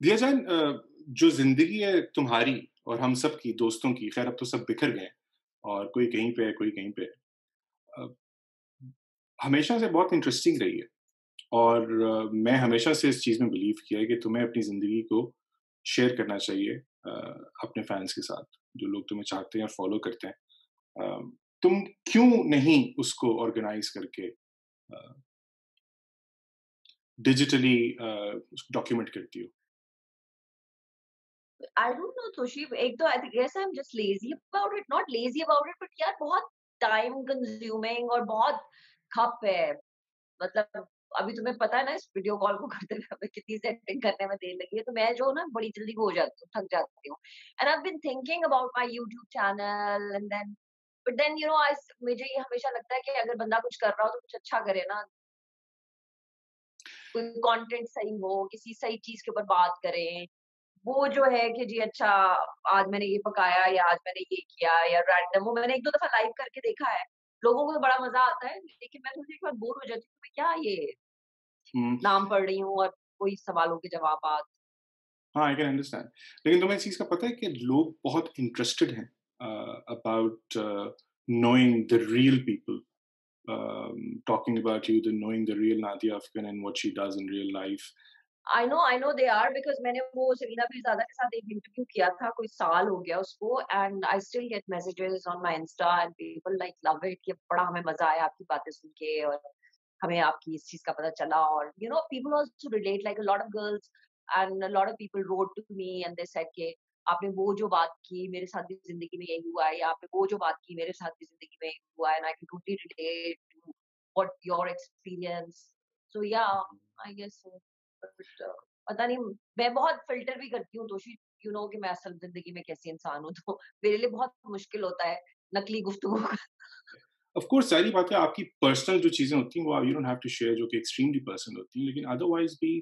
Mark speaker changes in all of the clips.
Speaker 1: दिया जान जो ज़िंदगी है तुम्हारी और हम सब की, दोस्तों की, ख़ैर अब तो सब बिखर गए हैं और कोई कहीं पे है, कोई कहीं पे है। अ, हमेशा से बहुत इंटरेस्टिंग रही है और मैं हमेशा से इस चीज़ में बिलीव किया है कि तुम्हें अपनी ज़िंदगी को शेयर करना चाहिए अपने फैन्स के साथ, जो लोग तुम्हें चाहते हैं और फ़ॉलो करते हैं। तुम क्यों नहीं उसको ऑर्गेनाइज़ करके अ, डिजिटली उसको डॉक्यूमेंट करती हो?
Speaker 2: आई डोंट नो तोशी एक तो I guess I am just lazy about it not lazy about it but यार बहुत टाइम कंज्यूमिंग और बहुत खप है मतलब अभी तुम्हें पता है ना इस वीडियो कॉल को करते हुए हमें कितनी सेटिंग करने में देर लगी है तो मैं जो ना बड़ी जल्दी वो हो जाती हूँ थक जाती हूँ and I been thinking about my YouTube channel and then but then you know I मुझे ये हमेशा लगता है कि अगर बंदा कुछ कर रहा हो तो कुछ अच्छा करे ना कोई कंटेंट सही हो किसी सही चीज के ऊपर बात करें वो जो है कि जी अच्छा आज मैंने ये पकाया या आज मैंने ये किया या रैंडम वो मैंने 1-2 दफ़ा लाइव करके देखा है। लोगों को तो बड़ा मज़ा आता है, लेकिन मैं थोड़ी-सी एक बार बोर हो जाती हूँ, मैं क्या ये
Speaker 1: हुँ,
Speaker 2: नाम पढ़ रही हूँ और कोई सवालों के जवाबात।
Speaker 1: हाँ, आई कैन अंडरस्टैंड। लेकिन तुम्हें इस चीज़ का पता है कि लोग बहुत इंटरेस्टेड हैं about knowing the real people, talking about you, the knowing the real Nadia Afghan and what she does in real life.
Speaker 2: I know they are because मैंने वो सरीना पीरज़ादा के साथ एक इंटरव्यू किया था, कोई साल हो गया उसको and I still get messages on my insta and people like love it कि बड़ा हमें मज़ा आया आपकी बातें सुन के और हमें आपकी इस चीज़ का पता चला और you know people also relate like a lot of girls and a lot of people wrote to me and they said कि आपने वो जो बात की मेरे साथ भी ज़िंदगी में यही हुआ है या आपने वो जो बात की मेरे साथ भी ज़िंदगी में यही हुआ है and I can totally relate to what your experience so yeah I guess so but पता नहीं मैं बहुत फ़िल्टर भी करती हूँ तोशी यू नो कि मैं असल ज़िंदगी में कैसी इंसान हूँ तो मेरे लिए बहुत मुश्किल होता है नकली गुफ्तगू
Speaker 1: ऑफ कोर्स सारी बातें आपकी पर्सनल जो चीज़ें होती हैं, वो you don't have to share, जो कि एक्सट्रीमली पर्सनल होती हैं, लेकिन अदरवाइज़ भी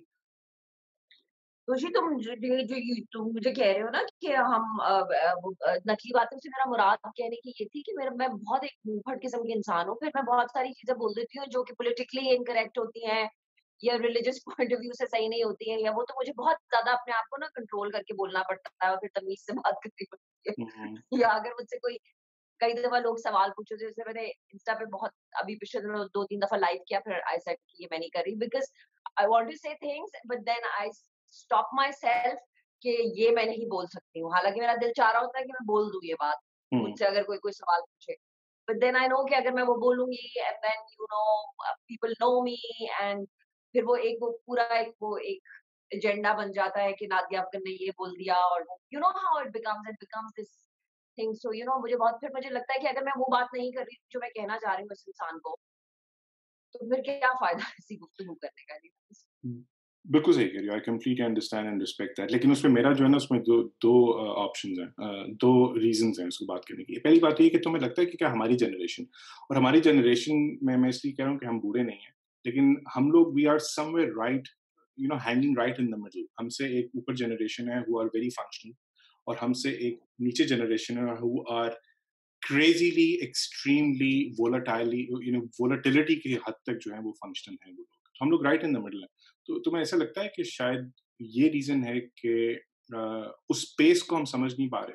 Speaker 2: खुशी तुम तुम मुझे कह रहे हो ना कि हम नकली बातों से मेरा मुराद कहने की ये थी कि मेरा मैं बहुत एक मुंहफट किस्म की इंसान हूँ। फिर मैं बहुत सारी चीज़ें बोल देती हूँ जो कि पॉलिटिकली इनकरेक्ट होती हैं या रिलिजियस पॉइंट ऑफ व्यू से सही नहीं होती हैं या वो तो मुझे बहुत ज़्यादा अपने आप को ना कंट्रोल करके बोलना पड़ता है और फिर तमीज़ से बात करनी पड़ती
Speaker 1: हुँ,
Speaker 2: है। या अगर मुझसे कोई कई दफ़ा लोग सवाल पूछे जैसे मैंने इंस्टा पे बहुत अभी पिछले दिनों 2-3 दफ़ा लाइव किया फिर आई सेड कि ये मैं नहीं कर रही because I want to say things but then I stop myself कि ये मैं नहीं बोल सकती हूँ। हालाँकि मेरा दिल चाह रहा होता है कि मैं बोल दूँ ये बात,
Speaker 1: हुँ,
Speaker 2: मुझसे अगर कोई सवाल पूछे। बट देन आई नो कि अगर मैं वो बोलूँगी and then you know people know me and फिर वो एक एजेंडा बन जाता है कि नादिया अफ़ज़ल ने ये बोल दिया और वो you know how it becomes this thing so you know मुझे बहुत फिर मुझे लगता है कि अगर मैं वो बात नहीं कर रही जो मैं कहना चाह रही हूँ इस इंसान को, तो फिर क्या फ़ायदा ऐसी गुफ्तगू करने का?
Speaker 1: हुँ। बिल्कुल सही कह रही हो, I completely understand and respect that, लेकिन उसमें मेरा जो है ना, उसमें 2 ऑप्शंस हैं, 2 रीज़न्स हैं उसको बात करने की। पहली बात ये है कि तुम्हें लगता है कि क्या हमारी जनरेशन, और हमारी जनरेशन में मैं इसलिए कह रहा हूँ कि हम बूढ़े नहीं हैं, लेकिन हम लोग we are somewhere right, you know, hanging right in the middle. हमसे एक ऊपर जनरेशन है हू आर वेरी फंक्शनल, और हमसे एक नीचे जनरेशन है who are crazily, extremely volatilely, you know, volatility की हद तक जो है वो फंक्शनल हैं वो लोग। हम लोग राइट इन द मिडल हैं। तो तुम्हें ऐसा लगता है कि शायद ये रीज़न है कि उस स्पेस को हम समझ नहीं पा रहे?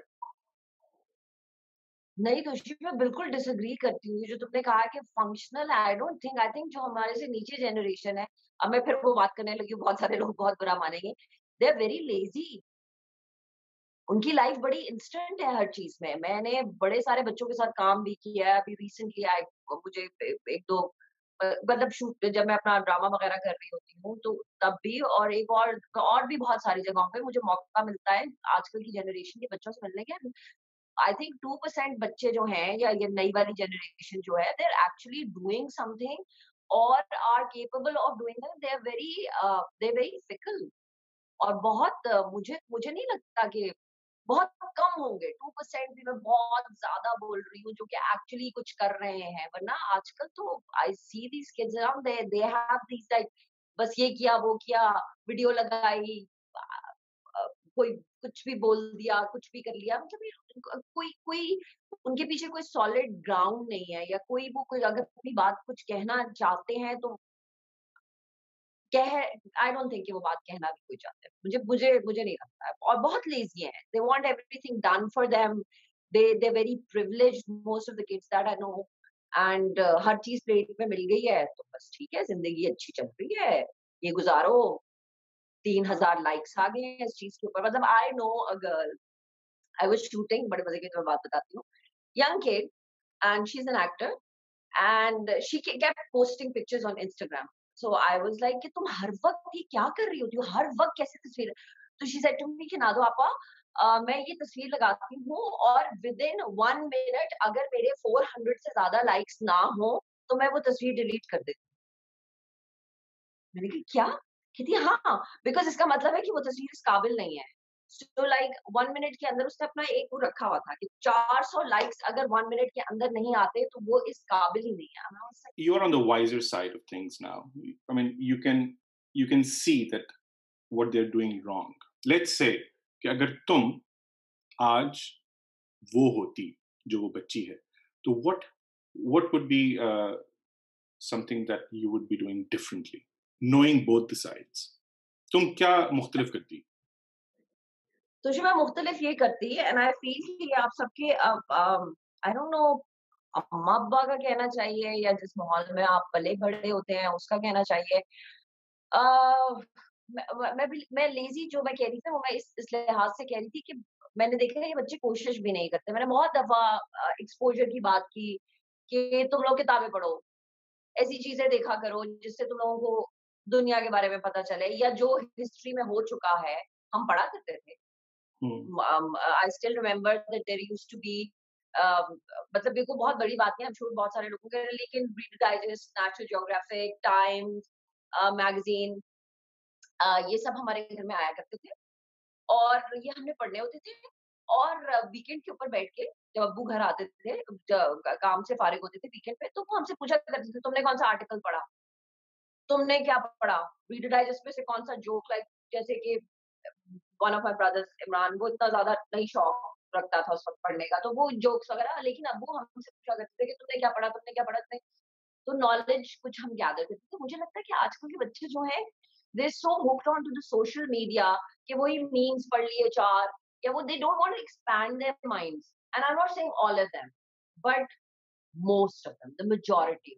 Speaker 2: नहीं दोषी मैं बिल्कुल डिसएग्री करती हूँ। ये जो तुमने कहा कि functional I don't think I think जो हमारे से नीचे जनरेशन है, अब मैं फिर वो बात करने लगी हूँ, बहुत सारे लोग बहुत बुरा मानेंगे। दे आर वेरी लेज़ी उनकी लाइफ बड़ी इंस्टेंट है हर चीज़ में। मैंने बड़े सारे बच्चों के साथ काम भी किया है। अभी रिसेंटली आई मुझे 1-2 मतलब शूट जब मैं अपना ड्रामा वगैरह कर रही होती हूँ, तो तब भी और एक और भी बहुत सारी जगहों पे मुझे मौका मिलता है आजकल की जनरेशन के बच्चों से मिलने का। आई थिंक 2% बच्चे जो हैं या ये नई वाली जनरेशन जो है, they are actually doing something और are capable of doing that. They are very fickle और बहुत मुझे मुझे नहीं लगता कि बहुत कम होंगे 2% भी मैं बहुत ज़्यादा बोल रही हूँ जो कि एक्चुअली कुछ कर रहे हैं, वरना आजकल तो I see these kids around they have these like बस ये किया, वो किया, वीडियो लगाई अ अ, कोई कुछ भी बोल दिया, कुछ भी कर लिया मतलब ये कोई कोई उनके पीछे कोई सॉलिड ग्राउंड नहीं है या कोई अगर अपनी बात कुछ कहना चाहते हैं तो कह आई डोंट थिंक कि वो बात कहना भी कोई चाहते हैं। मुझे नहीं लगता है और बहुत लेज़ी हैं। They want everything done for them. They very privileged most of the kids that I know and हर चीज़ प्लेट में मिल गई है तो बस ठीक है, ज़िंदगी अच्छी चल रही है, ये गुज़ारो। 3000 लाइक्स आ गए हैं इस चीज़ के ऊपर। मतलब I know a girl, I was shooting, बड़े मज़े की तुम्हें बात बताती हूँ। Young kid and she is an actor and she kept posting pictures on Instagram. So I was like कि तुम हर वक्त ये क्या कर रही होती हो? हर वक्त कैसे तस्वीर? तो she said to me कि नादो आपा, मैं ये तस्वीर लगाती हूँ और within 1 minute अगर मेरे 400 से ज्यादा likes ना हो तो मैं वो तस्वीर डिलीट कर देती हूँ। मैंने कहा क्या? कहती है, हाँ, बिकॉज़ इसका मतलब है कि वो तस्वीर इस काबिल नहीं है। सो लाइक 1 मिनट के अंदर उसने अपना एक वो रखा हुआ था कि 400 लाइक्स अगर 1 मिनट के अंदर नहीं आते तो वो इस काबिल ही नहीं है। And I was like,
Speaker 1: You're on the wiser side of things now. I mean, you can see that what they're doing wrong. Let's say कि अगर तुम आज वो होती जो वो बच्ची है, तो what would be something that you would be doing differently, knowing both the sides? तुम क्या मुख्तलिफ करती?
Speaker 2: तो जो मैं मुख्तलिफ ये करती है एंड आई फील कि आप सबके आई डोंट नो अम्मा-अब्बा का कहना चाहिए या जिस माहौल में आप पले-बड़े होते हैं उसका कहना चाहिए। अ, मैं लेज़ी जो मैं कह रही थी वो मैं इस लिहाज़ से कह रही थी कि मैंने देखा है ये बच्चे कोशिश भी नहीं करते। मैंने बहुत दफ़ा एक्सपोज़र की बात की कि तुम लोग किताबें पढ़ो, ऐसी चीज़ें देखा करो जिससे तुम लोगों को दुनिया के बारे में पता चले या जो हिस्ट्री में हो चुका है, हम पढ़ा करते थे।
Speaker 1: Hmm.
Speaker 2: I still remember that there used to be um, मतलब ये को बहुत बड़ी बात है, I'm sure बहुत सारे लोगों के लिए, लेकिन Reader Digest, National Geographic, Times, magazine, ये सब हमारे घर में आया करते थे और ये हमने पढ़ने होते थे और वीकेंड के ऊपर बैठ के जब अब्बू घर आते थे, काम से फारिग होते थे वीकेंड पे, तो वो हमसे पूछा करते थे तुमने कौन सा आर्टिकल पढ़ा, तुमने क्या पढ़ा, रीडर डाइजेस्ट में से कौन सा जोक, लाइक जैसे कि one of my brothers Imran, वो इतना ज़्यादा नहीं शौक रखता था उस वक़्त पढ़ने का, तो वो जोक्स वगैरह, लेकिन अब वो हमसे पूछा करते थे कि तुमने क्या पढ़ा, तुमने क्या पढ़ा? तुमने, तो नॉलेज कुछ हम गैदर करते थे। तो मुझे लगता है कि आजकल के बच्चे जो हैं, they are so hooked on to the social media कि वही मीम्स पढ़ लिए 4 या वो they don't want to expand their minds and I am not saying all of them, but most of them, the majority,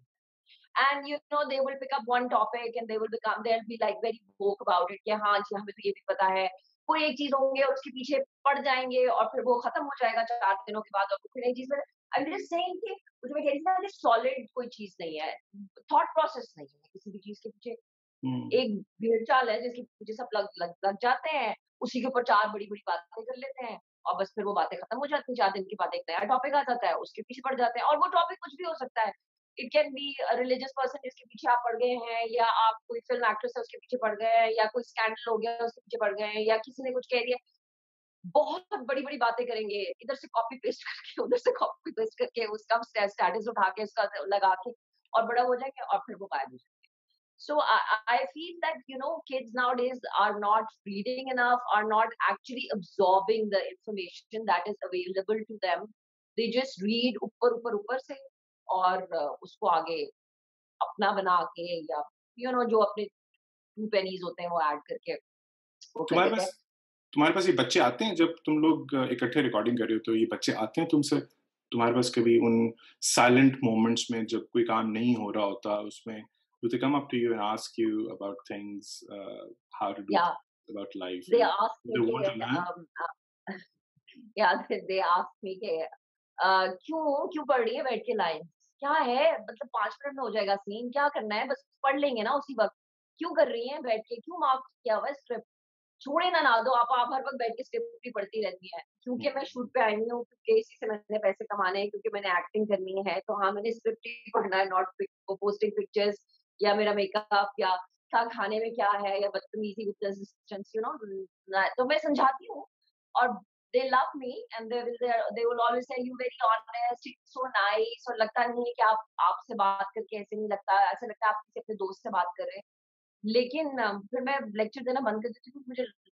Speaker 2: and you know they will pick up one topic and they'll be like very woke about it कि हाँ जी हमें तो ये भी पता है, कोई एक चीज होंगे और उसके पीछे पड़ जाएंगे और फिर वो खत्म हो जाएगा 4 दिनों के बाद और फिर नई चीज में आई एम जस्ट सेइंग कि मुझे मैं कह रही थी ना कि सॉलिड कोई चीज नहीं है, थॉट प्रोसेस नहीं है किसी भी चीज के पीछे।
Speaker 1: Hmm.
Speaker 2: एक भेड़ चाल है जिसके पीछे सब लग जाते हैं, उसी के ऊपर 4 बड़ी-बड़ी बातें कर लेते हैं और बस फिर वो बातें खत्म हो जाती हैं, 4 दिन के बाद एक नया टॉपिक आ जाता है, उसके पीछे पड़ जाते हैं और वो टॉपिक कुछ भी हो सकता है। It can be a religious person जिसके पीछे आप पड़ गए हैं या आप कोई फिल्म एक्ट्रेस है उसके पीछे पड़ गए हैं या कोई स्कैंडल हो गया उसके पीछे पड़ गए हैं या किसी ने कुछ कह दिया। बहुत बड़ी-बड़ी बातें करेंगे, इधर से कॉपी पेस्ट करके, उधर से कॉपी पेस्ट करके, उसका स्टेटस उठा के, उसका लगा के और बड़ा हो जाएँगे और फिर वो गायब हो जाएँगे। So I feel that you know kids nowadays are not reading enough, are not actually absorbing the information that is available to them. They just read ऊपर से और उसको आगे अपना बना के या you know जो अपने 2 pennies होते हैं वो ऐड करके वो कर
Speaker 1: तुम्हारे
Speaker 2: देते
Speaker 1: पास
Speaker 2: हैं।
Speaker 1: तुम्हारे पास ये बच्चे आते हैं जब तुम लोग इकट्ठे रिकॉर्डिंग कर रहे हो, तो ये बच्चे आते हैं तुमसे, तुम्हारे पास कभी उन साइलेंट मोमेंट्स में जब कोई काम नहीं हो रहा होता उसमें, do they come up to you and ask you about things, how to do
Speaker 2: Yeah,
Speaker 1: things about life,
Speaker 2: they
Speaker 1: and
Speaker 2: ask
Speaker 1: they
Speaker 2: me
Speaker 1: want to
Speaker 2: कि
Speaker 1: learn?
Speaker 2: yeah, they ask me कि क्यों क्यों पढ़ रही है बैठ के लाइन्स? क्या है? मतलब 5 मिनट में हो जाएगा सीन, क्या करना है? बस पढ़ लेंगे ना उसी वक़्त। क्यों कर रही हैं बैठ के? क्यों मार्क किया हुआ है स्क्रिप्ट? छोड़े ना ना दो, आप हर वक़्त बैठ के स्क्रिप्ट ही पढ़ती रहती हैं। क्योंकि मैं शूट पे आई हुई हूँ, क्योंकि इसी से मैंने पैसे कमाने हैं, क्योंकि मैंने एक्टिंग करनी है, तो हाँ, मैंने स्क्रिप्ट ही पढ़ना है, नॉट पोस्टिंग पिक्चर्स या मेरा मेकअप या क्या खाने में क्या है या बदतमीज़ी with the assistants, you know. तो मैं समझाती हूँ और they love me and they will always say you very honest, it's so nice, और लगता नहीं है कि आप आपसे बात करके ऐसे नहीं लगता, ऐसा लगता है आप किसी अपने दोस्त से बात कर रहे हैं। लेकिन फिर मैं लेक्चर देना बंद कर देती हूँ, मुझे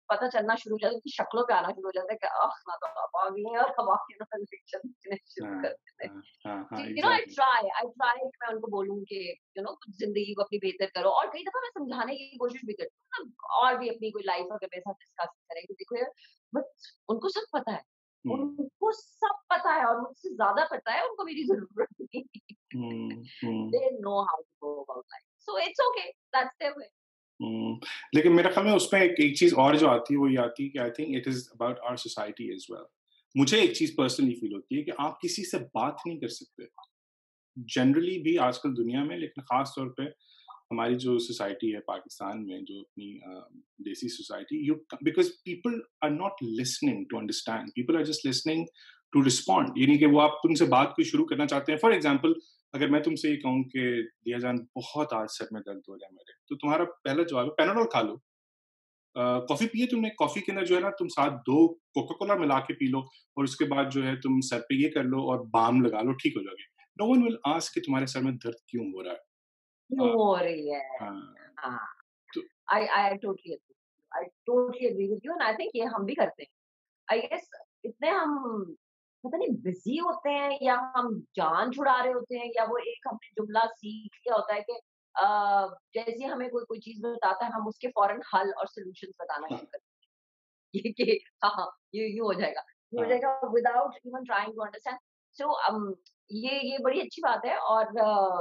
Speaker 2: पता चलना शुरू हो जाता है, उनकी शक्लों पे आना शुरू हो जाता है कि ना तो आप आ गई हैं और हम आके ना इलेक्शन जीतने शुरू
Speaker 1: हाँ,
Speaker 2: कर देते हैं।
Speaker 1: हाँ, हाँ, हाँ,
Speaker 2: you know
Speaker 1: exactly.
Speaker 2: I try कि मैं उनको बोलूँ कि कुछ ज़िंदगी को अपनी बेहतर करो और कई दफ़ा मैं समझाने की कोशिश भी करती हूँ ना और भी अपनी कोई लाइफ़ अगर मेरे साथ डिस्कस करें कि देखो यार बट उनको सब पता है।
Speaker 1: हुँ,
Speaker 2: उनको सब पता है और मुझसे ज़्यादा पता है, उनको मेरी ज़रूरत नहीं है।
Speaker 1: हुँ, हुँ,
Speaker 2: They know how to go about life. So it's okay. That's their way.
Speaker 1: हुँ। लेकिन मेरे ख़्याल में उसमें एक एक चीज़ और जो आती है, वो ये आती है कि I think it is about our society as well. मुझे एक चीज़ पर्सनली फ़ील होती है कि आप किसी से बात नहीं कर सकते। जनरली भी आजकल दुनिया में, लेकिन ख़ास तौर पे हमारी जो सोसाइटी है पाकिस्तान में, जो अपनी desi society, you because people are not listening to understand, people are just listening to respond. यानी कि वो आप तुमसे बात कोई शुरू करना चाहते हैं। फॉर एग्ज़ाम्पल, अगर मैं तुमसे ये कहूँ कि दिया जान बहुत आज सर में दर्द हो रहा है मेरे, तो तुम्हारा पहला जवाब है पैनाडोल खा लो। कॉफ़ी पी है तुमने? कॉफ़ी के अंदर जो है ना, तुम साथ 2 कोका कोला मिला के पी लो और उसके बाद जो है तुम सर पे ये कर लो और बाम लगा लो, ठीक हो जाओगे। नो वन विल आस्क कि तुम्हारे सर में दर्द क्यों हो रहा है?
Speaker 2: क्यों हो रही है?
Speaker 1: हाँ,
Speaker 2: हाँ,
Speaker 1: तो
Speaker 2: I totally agree. I totally agree with you and I think ये हम भी करते हैं। आई गेस इतने हम पता नहीं बिज़ी होते हैं या हम जान छुड़ा रहे होते हैं या वो एक हमने जुमला सीख लिया होता है कि जैसे ही हमें कोई कोई चीज़ बताता है हम उसके फ़ौरन हल और सॉल्यूशंस बताना
Speaker 1: हाँ,
Speaker 2: शुरू करते हैं। ये कि हाँ, हाँ, ये यूँ हो जाएगा, ये हो
Speaker 1: हाँ,
Speaker 2: जाएगा without even trying to understand. So ये बड़ी अच्छी बात है और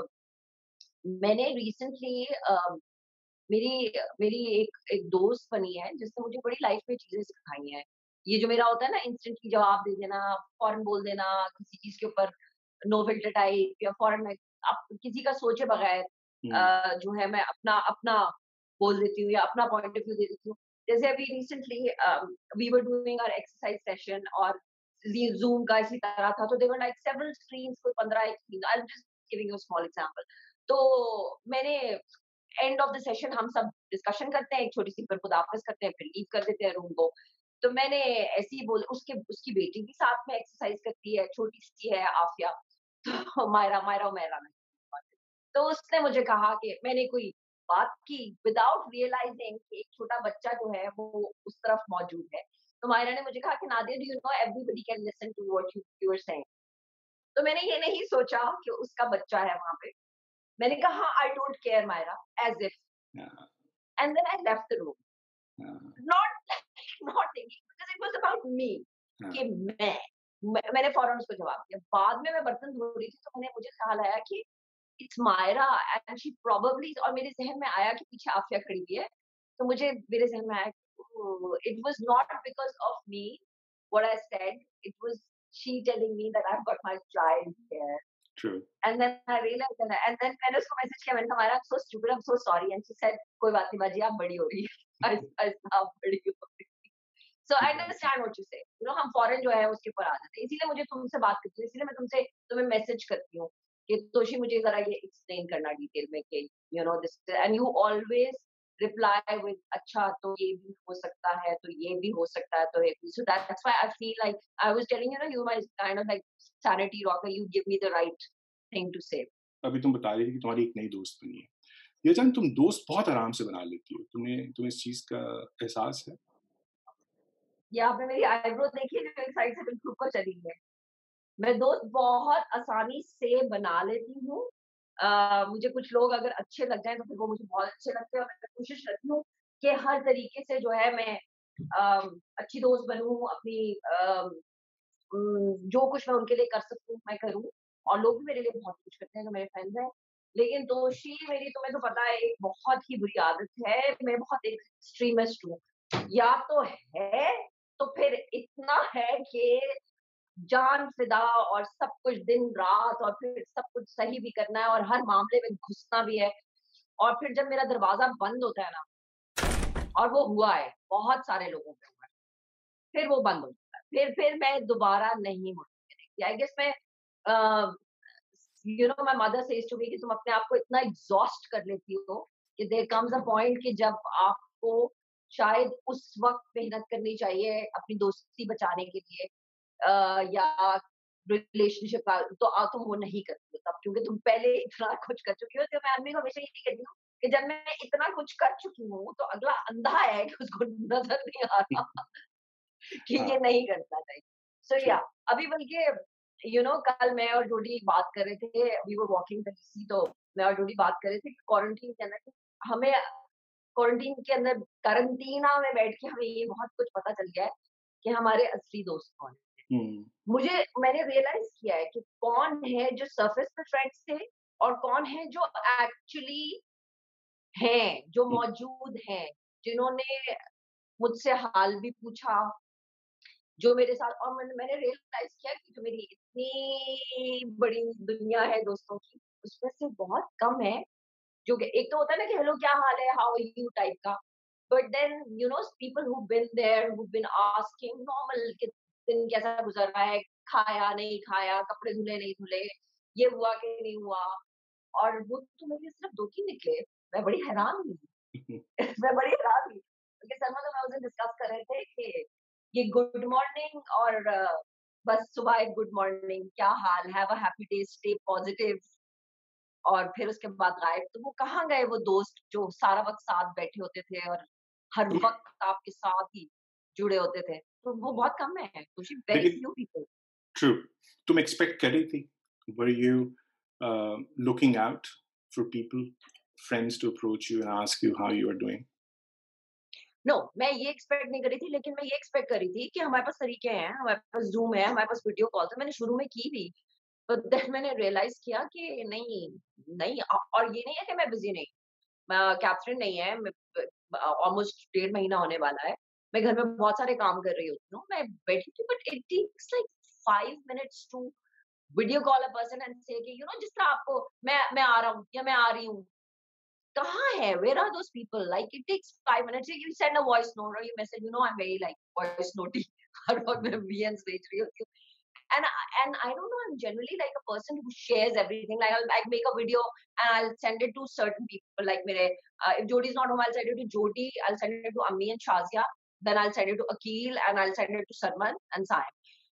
Speaker 2: मैंने रिसेंटली मेरी मेरी एक एक दोस्त बनी है जिसने मुझे बड़ी लाइफ में चीज़ें सिखाई हैं। ये जो मेरा होता है ना इंस्टेंटली जवाब दे देना, फौरन बोल देना किसी चीज़ के ऊपर नो फिल्टर टाइप या फौरन मैं अब किसी का सोचे बगैर
Speaker 1: हुँ,
Speaker 2: जो है मैं अपना अपना बोल देती हूँ या अपना पॉइंट ऑफ व्यू दे देती हूँ। जैसे अभी recently we were doing our exercise session और ज़ी ज़ूम का इसी तरह था, तो there were like several screens कोई 15 एक screen I am just giving you a small example. तो मैंने एंड ऑफ द सेशन हम सब डिस्कशन करते हैं, एक छोटी-सी फिर खुदाफ़िज़ करते हैं, फिर लीव कर देते हैं रूम को। तो मैंने ऐसे ही बोल उसके उसकी बेटी भी साथ में एक्सरसाइज करती है, छोटी-सी है आफ़िया, तो मायरा और मेहरा में। तो उसने मुझे कहा कि मैंने कोई बात की विदाउट रियलाइजिंग कि एक छोटा बच्चा जो है वो उस तरफ मौजूद है। तो मायरा ने मुझे कहा कि Nadia do you know everybody can listen to what you are saying. तो मैंने ये नहीं सोचा कि उसका बच्चा है वहाँ पे। मैंने कहा I don't care Myra as if
Speaker 1: हाँ,
Speaker 2: and then I left the room.
Speaker 1: हाँ,
Speaker 2: not not thinking because it was about me
Speaker 1: हाँ,
Speaker 2: कि मैंने फौरन उसको जवाब दिया। बाद में मैं बर्तन धो रही थी तो मुझे ख्याल आया कि it's Myra and she probably और मेरे ज़हन में आया कि पीछे आफ़िया खड़ी हुई है। तो मुझे मेरे ज़हन में आया कि oh! It was not because of me what I said, it was she telling me that I have got my child here
Speaker 1: true.
Speaker 2: And then I realised and then मैंने उसको मैसेज किया, मैंने कहा Myra I am so stupid, I am so sorry and she said कोई बात नहीं बाजी आप बड़ी हो रही है। आप बड़ी हो रही है। So I
Speaker 1: exactly.
Speaker 2: Understand what you say. हम फॉरेन जो है उसके ऊपर आ जाते हैं। इसीलिए मुझे तुमसे बात करती हूँ, इसीलिए मैं तुम्हें मैसेज करती हूँ कि तोशी मुझे ज़रा ये एक्सप्लेन करना डिटेल में कि this and you always reply with अच्छा तो ये भी हो सकता है, तो ये भी हो सकता है, तो ये भी। So that's why I feel like I was telling you ना you my kind of like sanity rocker, you give me the right thing to say.
Speaker 1: अभी तुम बता रही थी कि तुम्हारी एक नई दोस्त बनी है। ये जान तुम दोस्त बहुत आराम से बना लेती हो। तुम्हें इस चीज़ का एहसास है?
Speaker 2: यहाँ पे मेरी आईब्रो देखिए जो एक साइड से बिल्कुल ऊपर चली गई है। मैं दोस्त बहुत आसानी से बना लेती हूँ। मुझे कुछ लोग अगर अच्छे लग जाएँ तो फिर वो मुझे बहुत अच्छे लगते हैं और मैं कोशिश करती हूँ कि हर तरीके से जो है मैं अच्छी दोस्त बनूँ, अपनी जो कुछ मैं उनके लिए कर सकती हूँ मैं करूँ और लोग भी मेरे लिए बहुत कुछ करते हैं जो मेरे फ्रेंड्स हैं। लेकिन दोषी मेरी तुम्हें तो पता है एक बहुत ही बुरी आदत है, मैं बहुत एक एक्सट्रीमिस्ट हूँ। या तो है, तो फिर इतना है कि जान फिदा और सब कुछ दिन-रात और फिर सब कुछ सही भी करना है और हर मामले में घुसना भी है और फिर जब मेरा दरवाज़ा बंद होता है ना और वो हुआ है, बहुत सारे लोगों पे हुआ है, फिर वो बंद हो जाता है। फिर मैं दोबारा नहीं मुड़ती देखती। आई गेस मैं uh, my mother says to me कि तुम अपने आप को इतना एग्ज़ॉस्ट कर लेती हो कि देयर कम्स अ पॉइंट कि जब आपको शायद उस वक़्त मेहनत करनी चाहिए अपनी दोस्ती बचाने के लिए या रिलेशनशिप का तो तुम वो नहीं करती हो तब क्योंकि तुम पहले इतना कुछ कर चुकी हो। तो मैं आदमी को हमेशा यही कहती हूँ कि जब मैं इतना कुछ कर चुकी हूँ, तो अगला अंधा है कि उसको नज़र नहीं आ रहा कि
Speaker 1: हाँ,
Speaker 2: ये नहीं करना चाहिए। So
Speaker 1: true.
Speaker 2: अभी बल्कि कल मैं और जूडी बात कर रहे थे, we were walking the DC, तो मैं और जूडी बात कर रहे थे कि क्वारंटीन के अंदर कि हमें क्वारंटीन के अंदर करंटीना में बैठ के हमें ये बहुत कुछ पता चल गया है कि हमारे असली दोस्त कौन हैं।
Speaker 1: हुँ,
Speaker 2: मैंने रियलाइज़ किया है कि कौन है जो सरफेस पे फ्रेंड्स थे और कौन है जो एक्चुअली हैं, जो
Speaker 1: हुँ,
Speaker 2: मौजूद हैं, जिन्होंने मुझसे हाल भी पूछा, जो मेरे साथ, और मैंने रियलाइज़ किया कि जो मेरी इतनी बड़ी दुनिया है दोस्तों की, उसमें से बहुत कम है जो कि एक तो होता है ना कि हेलो क्या हाल है, हाउ आर यू टाइप का, but then people who been there, who been asking normal कि दिन कैसा गुजर रहा है, खाया नहीं खाया, कपड़े धुले नहीं धुले, ये हुआ कि नहीं हुआ, और वो तो मेरे लिए सिर्फ 2-3 निकले। मैं बड़ी हैरान हुई।
Speaker 1: हुँ,
Speaker 2: मैं बड़ी हैरान हुई क्योंकि सलमा तो मैं उस दिन डिस्कस कर रहे थे कि ये गुड मॉर्निंग और बस सुबह एक गुड मॉर्निंग, क्या हाल, have a happy day, stay positive, और फिर उसके बाद गायब। तो वो कहाँ गए वो दोस्त जो सारा वक़्त साथ बैठे होते थे और हर
Speaker 1: तुम
Speaker 2: वक़्त आपके साथ ही जुड़े होते थे? तो वो बहुत कम है, खुशी, वेरी
Speaker 1: लेकिन
Speaker 2: फ्यू पीपल।
Speaker 1: ट्रू, तुम एक्सपेक्ट कर रही थी? Were you looking out for people, friends to approach you and ask you how you are doing?
Speaker 2: No, मैं ये एक्सपेक्ट नहीं कर रही थी, लेकिन मैं ये एक्सपेक्ट कर रही थी कि हमारे पास तरीके हैं, हमारे पास ज़ूम है, हमारे पास वीडियो कॉल्स है। मैंने शुरू में की भी, बट देन मैंने रियलाइज़ किया कि नहीं, नहीं, और ये नहीं है कि मैं बिज़ी नहीं, कैथरीन नहीं है, मैं ऑलमोस्ट 1.5 महीना होने वाला है। मैं घर में बहुत सारे काम कर रही होती हूँ, मैं बैठी थी, but it takes like 5 minutes to video call a person and say कि जिस तरह आपको मैं आ रहा हूँ या मैं आ रही हूँ, कहाँ है? Where are those people? Like it takes 5 minutes, you send a voice note और you message, I am very like voice नोटी हर वक़्त मैं
Speaker 1: हुँ,
Speaker 2: वीएन्स भेज रही होती हूँ। And I don't know, I'm generally like a person who shares everything. Like I'll make a video and I'll send it to certain people. Like mere, if Jody is not home, I'll send it to Jody. I'll send it to Ammi and Shazia. Then I'll send it to Akil and I'll send it to Sarman and Saim.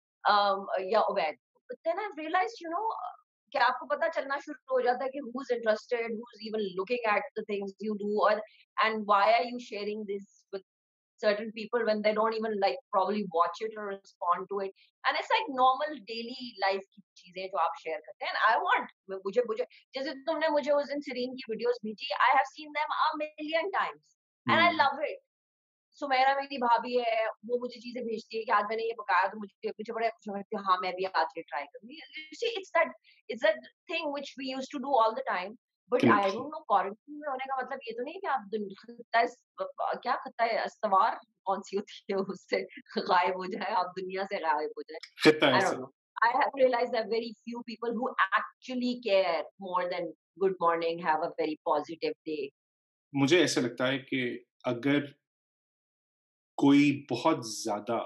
Speaker 2: Yeah, Obed. But then I've realized, कि आपको पता चलना शुरू हो जाता है कि who's interested, who's even looking at the things you do, or and why are you sharing this with certain people when they don't even like probably watch it or respond to it, and it's like normal daily life की चीजें जो आप share करते हैं, and I want, मुझे मुझे जैसे तुमने मुझे उस दिन सीरीन की वीडियोस भेजी, I have seen them a million times and I
Speaker 1: hmm,
Speaker 2: love it. Sumaira मेरी भाभी है, वो मुझे चीजें भेजती है कि आज मैंने ये पकाया, तो मुझे मुझे बड़ा खुशी होती है, हाँ मैं भी आज ये ट्राई करूंगी। You see, it's that thing which we used to do all the time, but I
Speaker 1: connection.
Speaker 2: don't know, quarantine में होने का मतलब ये तो नहीं कि आप क्या खत्ता अस्तवार कौन सी होती है उससे गायब हो जाए, आप दुनिया से गायब हो जाए।
Speaker 1: खित्ता
Speaker 2: I
Speaker 1: ऐसा।
Speaker 2: don't know. I have realized that very few people who actually care more than good morning, have a very positive day.
Speaker 1: मुझे ऐसा लगता है कि अगर कोई बहुत ज़्यादा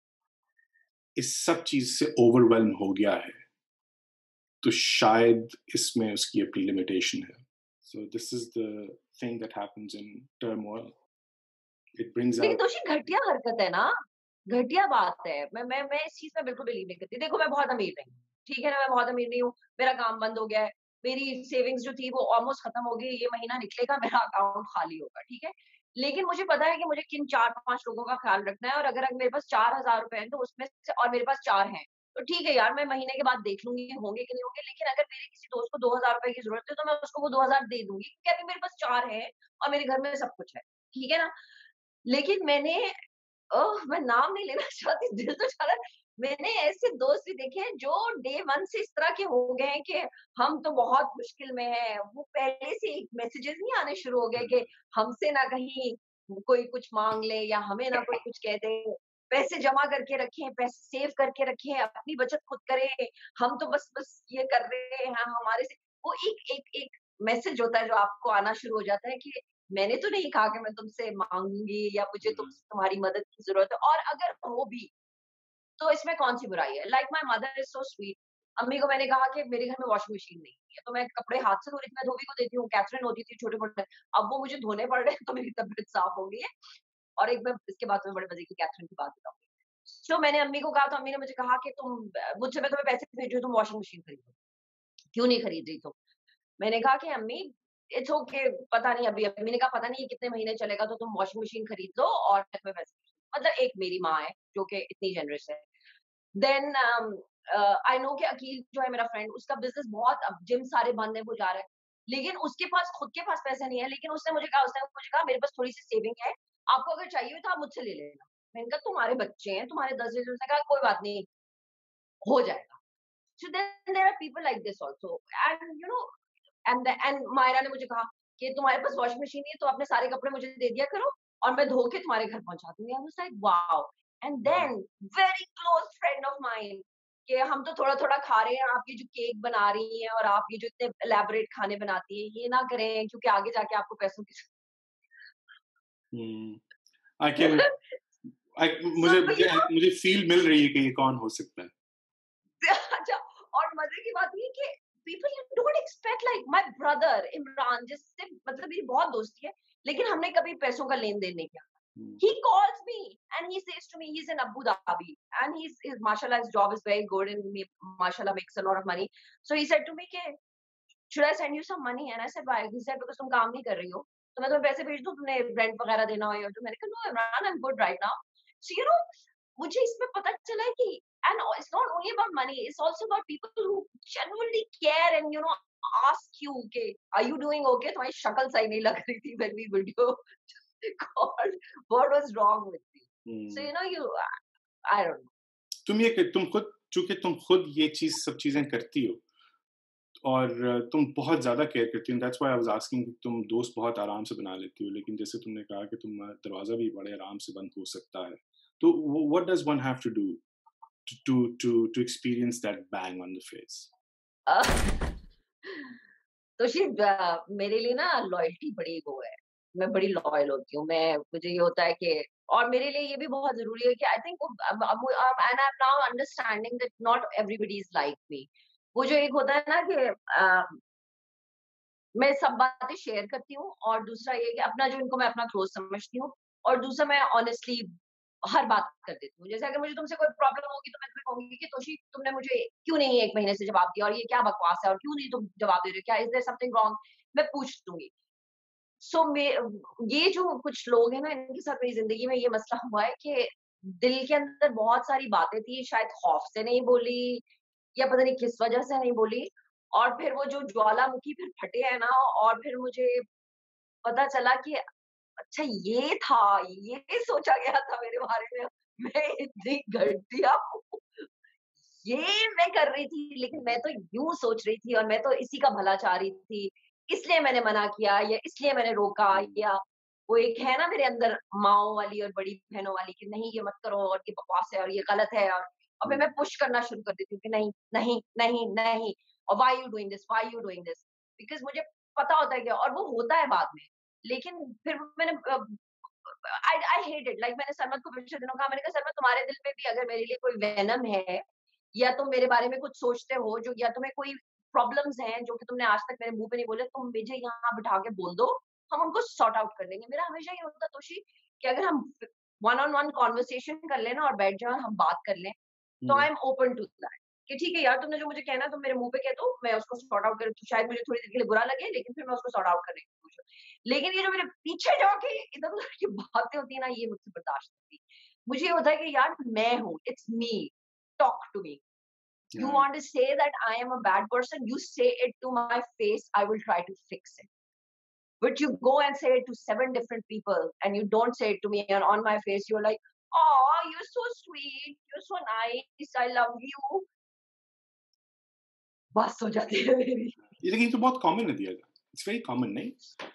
Speaker 1: इस सब चीज़ से ओवरवेल्म हो गया है, तो शायद इसमें उसकी अपनी लिमिटेशन है। So this is the thing that happens in turmoil. It brings
Speaker 2: लेकिन
Speaker 1: आउट
Speaker 2: दोषी घटिया हरकत है ना, घटिया बात है। मैं इस चीज़ में बिल्कुल बिलीव नहीं करती। देखो मैं बहुत अमीर नहीं हूँ, ठीक है ना? मैं बहुत अमीर नहीं हूँ, मेरा काम बंद हो गया है, मेरी सेविंग्स जो थी वो ऑलमोस्ट खत्म हो गई, ये महीना निकलेगा मेरा अकाउंट खाली होगा, ठीक है? लेकिन मुझे पता है कि मुझे किन 4-5 लोगों का ख़्याल रखना है, और अगर मेरे पास ₹4000 हैं तो उसमें से, और मेरे पास 4 हैं, तो ठीक है यार, मैं महीने के बाद देख लूँगी होंगे कि नहीं होंगे, लेकिन अगर मेरे किसी दोस्त को ₹2000 की ज़रूरत है तो मैं उसको वो 2000 दे दूँगी, क्योंकि अभी मेरे पास 4 हैं और मेरे घर में सब कुछ है, ठीक है ना? लेकिन मैं नाम नहीं लेना चाहती, दिल तो चाह रहा है। मैंने ऐसे दोस्त भी देखे हैं जो डे 1 से इस तरह के हो गए हैं कि हम तो बहुत मुश्किल में हैं। वो पहले से ही मैसेजेस नहीं आने शुरू हो गए कि हमसे ना कहीं कोई कुछ माँग ले या हमें ना कोई कुछ कह दे। पैसे जमा करके रखें, पैसे सेव करके रखें, अपनी बचत खुद करें। हम तो बस बस ये कर रहे हैं, हमारे से वो एक एक एक मैसेज होता है जो आपको आना शुरू हो जाता है कि मैंने तो नहीं कहा कि मैं तुमसे माँगूँगी या मुझे तुमसे तुम्हारी मदद की ज़रूरत है, और अगर हो भी, तो इसमें कौन-सी बुराई है? Like my mother is so sweet. अम्मी को मैंने कहा कि मेरे घर में वॉशिंग मशीन नहीं है, तो मैं कपड़े हाथ से धो रही थी, मैं धोबी को देती हूँ, कैथरीन होती थी छोटे-मोटे। अब वो मुझे धोने पड़ रहे हैं, तो मेरी तबीयत साफ़ हो गई है। और एक मैं इसके बाद तुम्हें बड़े मज़े की कैथरीन की बात बताऊँगी। सो मैंने अम्मी को कहा, तो अम्मी ने मुझे कहा कि मुझसे मैं तुम्हें पैसे भेज रही हूँ, तुम वॉशिंग मशीन खरीदो। क्यों नहीं खरीद रही तुम? मैंने कहा कि अम्मी, इट्स ओके पता नहीं अभी अभी मैंने कहा पता नहीं ये कितने महीने चलेगा तो तुम वॉशिंग मशीन खरीद लो और मैं पैसे मतलब एक मेरी माँ है जो कि इतनी जनरस है। देन आई नो कि अकील जो है मेरा फ्रेंड उसका बिज़नेस बहुत अब जिम सारे बंद है वो जा रहा है। लेकिन उसके पास खुद के पास पैसा नहीं है लेकिन उसने मुझे कहा मेरे पास थोड़ी-सी सेविंग है, आपको अगर चाहिए हो तो आप मुझसे ले लेना। मैंने कहा तुम्हारे बच्चे हैं, तुम्हारे 10 बजे उसने कहा कोई बात नहीं, हो जाएगा। So then there are people like this also and you know and Myra ने मुझे कहा कि तुम्हारे पास वॉशिंग मशीन नहीं है तो अपने सारे कपड़े मुझे दे दिया करो और मैं धो के तुम्हारे घर पहुंचा दूंगी। I was like wow. And then very close friend of mine कि हम तो थोड़ा थोड़ा खा रहे हैं, आप ये जो केक बना रही हैं और आप ये जो इतने एलैबोरेट खाने बनाती हैं ये ना करें क्योंकि आगे जाके आपको पैसों की
Speaker 1: आई कैन आई
Speaker 2: सो
Speaker 1: मुझे
Speaker 2: यू
Speaker 1: मुझे
Speaker 2: नो
Speaker 1: मुझे फील मिल रही है कि ये कौन हो सकता है।
Speaker 2: अच्छा। और मजे की बात ये कि people you don't expect like my brother Imran जिससे मतलब मेरी बहुत दोस्ती है लेकिन हमने कभी पैसों का लेन देन नहीं किया।
Speaker 1: हुँ,
Speaker 2: He calls me and he says to me, he's in Abu Dhabi and his mashallah, his job is very good and he, mashallah makes a lot of money. So he said to me, "Ke, should I send you some money?" And I said, "Why?" He said, "Because तुम काम नहीं कर रही हो, तो मैं तुम्हें पैसे भेज दूँ, तुमने रेंट वगैरह देना हो या तो मैंने कहा, "No, Imran, I'm good right now." So you know, मुझे इसमें पता चला है कि and it's not only about money, it's also about people who genuinely care and you know ask you, "Okay, are you doing okay?" तुम्हारी शक्ल सही नहीं लग रही थी when we video called. What was wrong with me? So
Speaker 1: hmm.
Speaker 2: you know, I don't know.
Speaker 1: तुम खुद ये सब चीज़ें करती हो और तुम बहुत ज़्यादा केयर करती हो, that's why I was asking कि तुम दोस्त बहुत आराम से बना लेती हो, लेकिन जैसे तुमने कहा कि दरवाज़ा भी बड़े आराम से बंद हो सकता है। तो what does one have to do to experience that bang on the face?
Speaker 2: Uh, तो शिव मेरे लिए ना लॉयल्टी बड़ी वो है। मैं बड़ी लॉयल होती हूँ। मैं मुझे ये होता है कि और मेरे लिए ये भी बहुत ज़रूरी है कि I think and I am now understanding that not everybody is like me. वो जो एक होता है ना कि मैं सब बातें शेयर करती हूँ और दूसरा ये कि अपना जो इनको मैं अपना क्लोज़ समझती हूँ और दूसरा मैं ऑनेस्टली हर बात कर देती हूँ। जैसे अगर मुझे तुमसे कोई प्रॉब्लम होगी तो मैं तुम्हें कहूँगी कि तोशी तुमने मुझे क्यों नहीं 1 महीने से जवाब दिया और ये क्या बकवास है और क्यों नहीं तुम जवाब दे रहे हो? क्या इज़ देयर समथिंग रॉन्ग? मैं पूछ लूँगी। सो मे ये जो कुछ लोग हैं ना इनके साथ मेरी ज़िंदगी में ये मसला हुआ है कि दिल के अंदर बहुत सारी बातें थी, शायद खौफ से नहीं बोली या पता नहीं किस वजह से नहीं बोली और फिर वो जो ज्वालामुखी फिर फटे हैं ना और फिर मुझे पता चला कि अच्छा ये था, ये सोचा गया था मेरे बारे में, मैं इतनी घटिया हूँ। ये मैं कर रही थी, लेकिन मैं तो यूँ सोच रही थी और मैं तो इसी का भला चाह रही थी, इसलिए मैंने मना किया या इसलिए मैंने रोका
Speaker 1: हुँ,
Speaker 2: या वो एक है ना मेरे अंदर माँओं वाली और बड़ी बहनों वाली कि नहीं ये मत करो और ये बकवास है और ये गलत है और फिर
Speaker 1: हुँ,
Speaker 2: मैं पुश करना शुरू कर देती हूँ कि नहीं, नहीं, नहीं, नहीं और why you doing this? Why you doing this? Because मुझे पता होता है कि और वो होता है बाद में। लेकिन फिर मैंने आई हेट इट लाइक मैंने सरमद को पिछले दिनों कहा मैंने कहा सरमद तुम्हारे दिल में भी अगर मेरे लिए कोई वेनम है या तुम मेरे बारे में कुछ सोचते हो जो या तुम्हें कोई प्रॉब्लम्स हैं जो कि तुमने आज तक मेरे मुंह पे नहीं बोले तुम मुझे यहाँ बिठा के बोल दो हम उनको सॉर्ट आउट कर लेंगे। मेरा हमेशा ये होता तोशी कि अगर हम वन ऑन वन कॉन्वर्सेशन कर लेना और बैठ जाओ और हम बात कर लें तो आई
Speaker 1: हुँ,
Speaker 2: एम ओपन टू दैट कि ठीक है यार तुमने जो मुझे कहना है तुम मेरे मुंह पे कह दो मैं उसको सॉर्ट आउट कर तो शायद मुझे थोड़ी देर के लिए बुरा लगे लेकिन फिर मैं उसको सॉर्ट आउट करने की कोशिश। लेकिन ये जो मेरे पीछे जाके इधर-उधर की बातें होती है ना, ये मुझसे बर्दाश्त नहीं होती। मुझे ये होता है कि यार मैं हूँ, it's me, talk to me. You
Speaker 1: right.
Speaker 2: want to say that I am a bad person, you say it to my face, I will try to fix it. But you go and say it to 7 different people and you don't say it to me and on my face you're like, "Oh, you're so sweet, you're so nice, I love you." बस हो जाती है मेरी।
Speaker 1: ये लेकिन ये तो बहुत कॉमन है दिया जाता, इट्स वेरी कॉमन नहीं?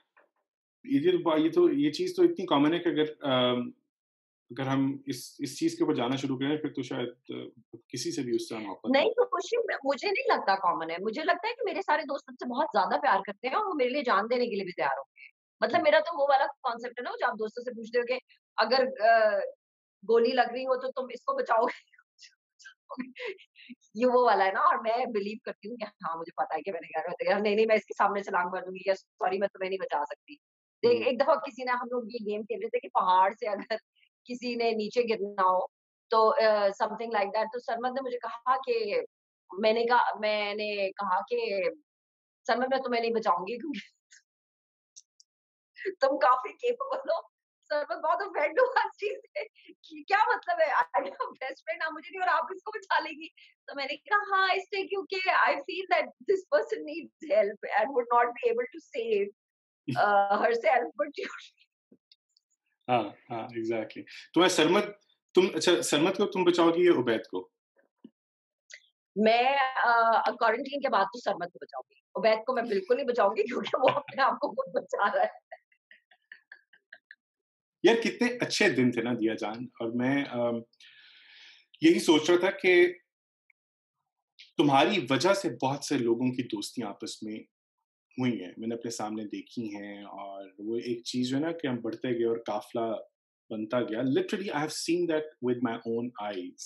Speaker 1: ये चीज़ तो इतनी कॉमन है कि अगर हम इस चीज़ के ऊपर जाना शुरू करें फिर तो शायद किसी से भी उस तरह मोहब्बत
Speaker 2: नहीं
Speaker 1: ना
Speaker 2: तो खुशी मुझे नहीं लगता कॉमन है। मुझे लगता है कि मेरे सारे दोस्त मुझसे बहुत ज़्यादा प्यार करते हैं और वो मेरे लिए जान देने के लिए भी तैयार होंगे। मतलब
Speaker 1: हो।
Speaker 2: मेरा तो वो वाला कॉन्सेप्ट है ना जो आप दोस्तों से पूछते हो कि अगर गोली लग रही हो तो तुम इसको बचाओगे ये वो वाला है ना और मैं बिलीव करती हूँ कि हाँ, मुझे पता है कि मैंने क्या गलत किया। नहीं, नहीं मैं इसके सामने छलांग मार दूँगी या सॉरी मैं तुम्हें नहीं बचा सकती।
Speaker 1: हुँ,
Speaker 2: एक दफ़ा किसी ने हम लोग ये गेम खेल रहे थे कि पहाड़ से अगर किसी ने नीचे गिरना हो तो समथिंग लाइक दैट तो सरमद ने मुझे कहा कि मैंने कहा कि सरमद मैं तुम्हें नहीं बचाऊँगी क्योंकि तुम काफ़ी केपेबल हो। सर मैं बहुत ऑफेंड हुआ इस चीज़ से कि क्या मतलब है आई एम बेस्ट फ्रेंड आप मुझे नहीं और आप इसको बचा लेंगी। तो मैंने कहा हाँ, इसलिए क्योंकि I feel that this person needs help and would not be able to save herself but you
Speaker 1: हाँ, हाँ, एग्ज़ैक्टली। तुम्हें सरमद तुम अच्छा सरमद को तुम बचाओगी या उबैद को?
Speaker 2: मैं क्वारंटीन के बाद तो सरमद को बचाऊँगी। उबैद को मैं बिल्कुल नहीं बचाऊँगी क्योंकि वो अपने आप को खुद बचा रहा है।
Speaker 1: यार कितने अच्छे दिन थे ना दिया जान और मैं यही सोच रहा था कि तुम्हारी वजह से बहुत से लोगों की दोस्तियाँ आपस में हुई हैं। मैंने अपने सामने देखी हैं और वो एक चीज़ जो है ना कि हम बढ़ते गए और काफ़िला बनता गया। Literally I have seen that with my own eyes